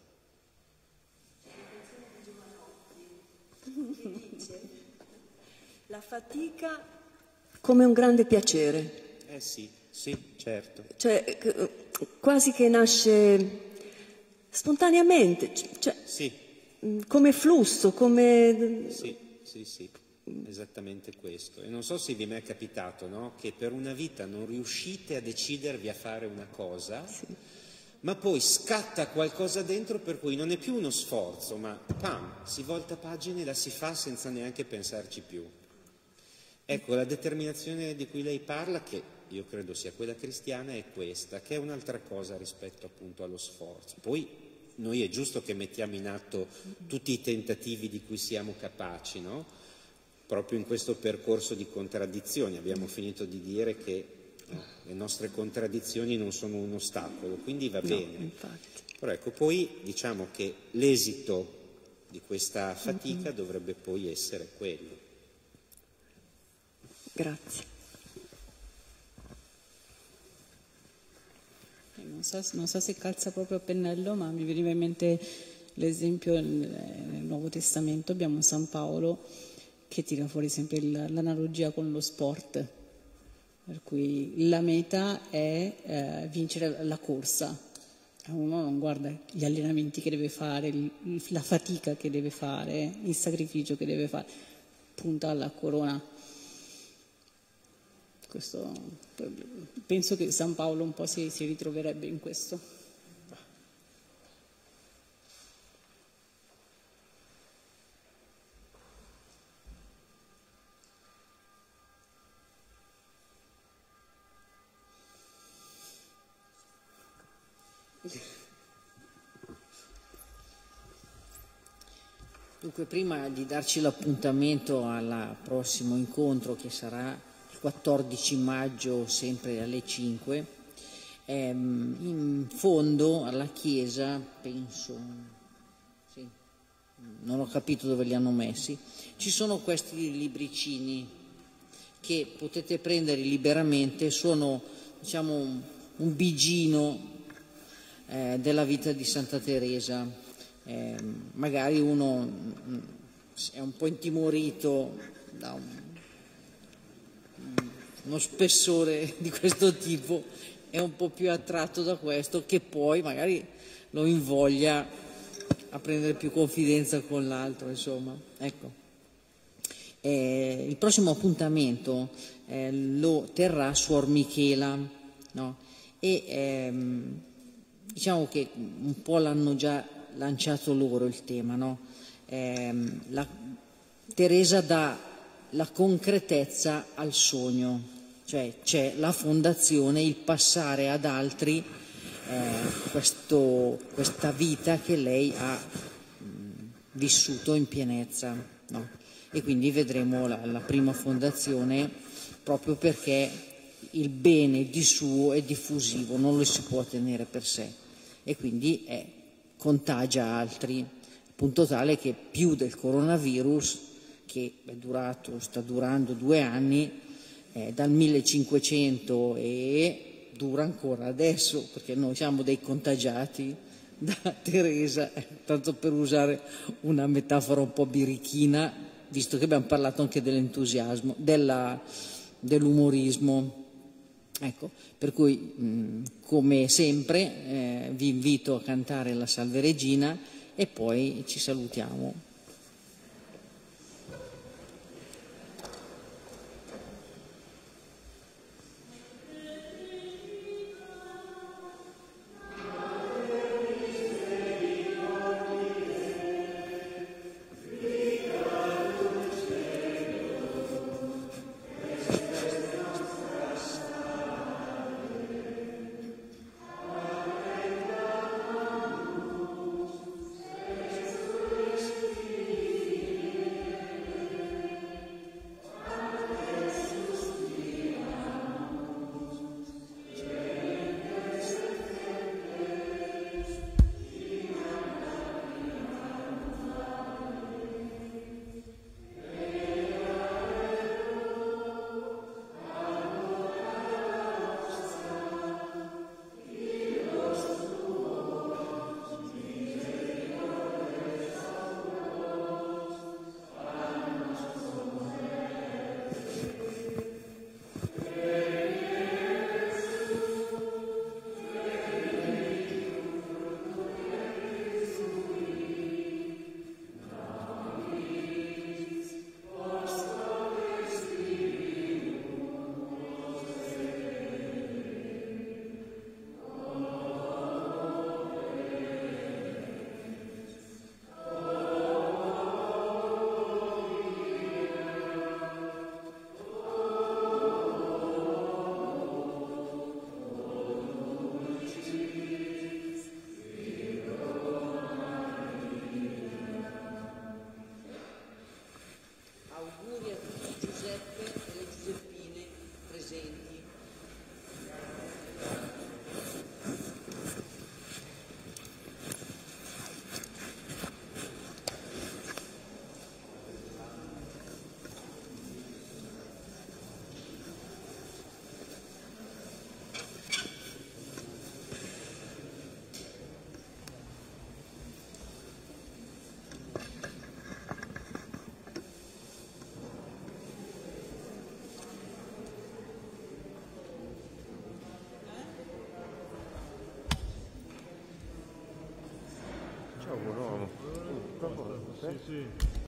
La fatica come un grande piacere. Eh sì, sì, certo. Cioè, quasi che nasce spontaneamente, cioè, sì. come flusso, come... Sì, sì, sì, esattamente questo. E non so se vi è mai capitato, no? Che per una vita non riuscite a decidervi a fare una cosa, sì, ma poi scatta qualcosa dentro per cui non è più uno sforzo, ma pam, si volta pagina e la si fa senza neanche pensarci più. Ecco, la determinazione di cui lei parla, che io credo sia quella cristiana, è questa, che è un'altra cosa rispetto appunto allo sforzo. Poi noi è giusto che mettiamo in atto tutti i tentativi di cui siamo capaci, no? Proprio in questo percorso di contraddizioni. Abbiamo finito di dire che no, le nostre contraddizioni non sono un ostacolo, quindi va bene. No, infatti. Però ecco, poi diciamo che l'esito di questa fatica mm-hmm. dovrebbe poi essere quello. Grazie. Non so, non so se calza proprio a pennello, ma mi veniva in mente l'esempio nel Nuovo Testamento, abbiamo San Paolo che tira fuori sempre l'analogia con lo sport, per cui la meta è eh, vincere la corsa. Uno non guarda gli allenamenti che deve fare, la fatica che deve fare, il sacrificio che deve fare, punta alla corona. Questo, penso che San Paolo un po' si, si ritroverebbe in questo. Dunque, prima di darci l'appuntamento al prossimo incontro, che sarà quattordici maggio, sempre alle cinque, ehm, in fondo alla chiesa, penso, sì, non ho capito dove li hanno messi, ci sono questi libricini che potete prendere liberamente, sono diciamo un, un bigino eh, della vita di Santa Teresa. Eh, magari uno mh, è un po' intimorito da un uno spessore di questo tipo, è un po' più attratto da questo, che poi magari lo invoglia a prendere più confidenza con l'altro, insomma. Ecco. Eh, il prossimo appuntamento eh, lo terrà Suor Michela, no? E ehm, diciamo che un po' l'hanno già lanciato loro il tema, no? Ehm, la, Teresa dà la concretezza al sogno, cioè c'è la fondazione, il passare ad altri eh, questo, questa vita che lei ha mh, vissuto in pienezza, no? E quindi vedremo la, la prima fondazione, proprio perché il bene di suo è diffusivo, non lo si può tenere per sé e quindi è, contagia altri, punto tale che più del coronavirus, che è durato, sta durando due anni, eh, dal millecinquecento e dura ancora adesso, perché noi siamo dei contagiati da Teresa, eh, tanto per usare una metafora un po' birichina, visto che abbiamo parlato anche dell'entusiasmo, della, dell'umorismo. Ecco, per cui mh, come sempre eh, vi invito a cantare la Salve Regina e poi ci salutiamo. Ciao, buon uomo. Sì, sì.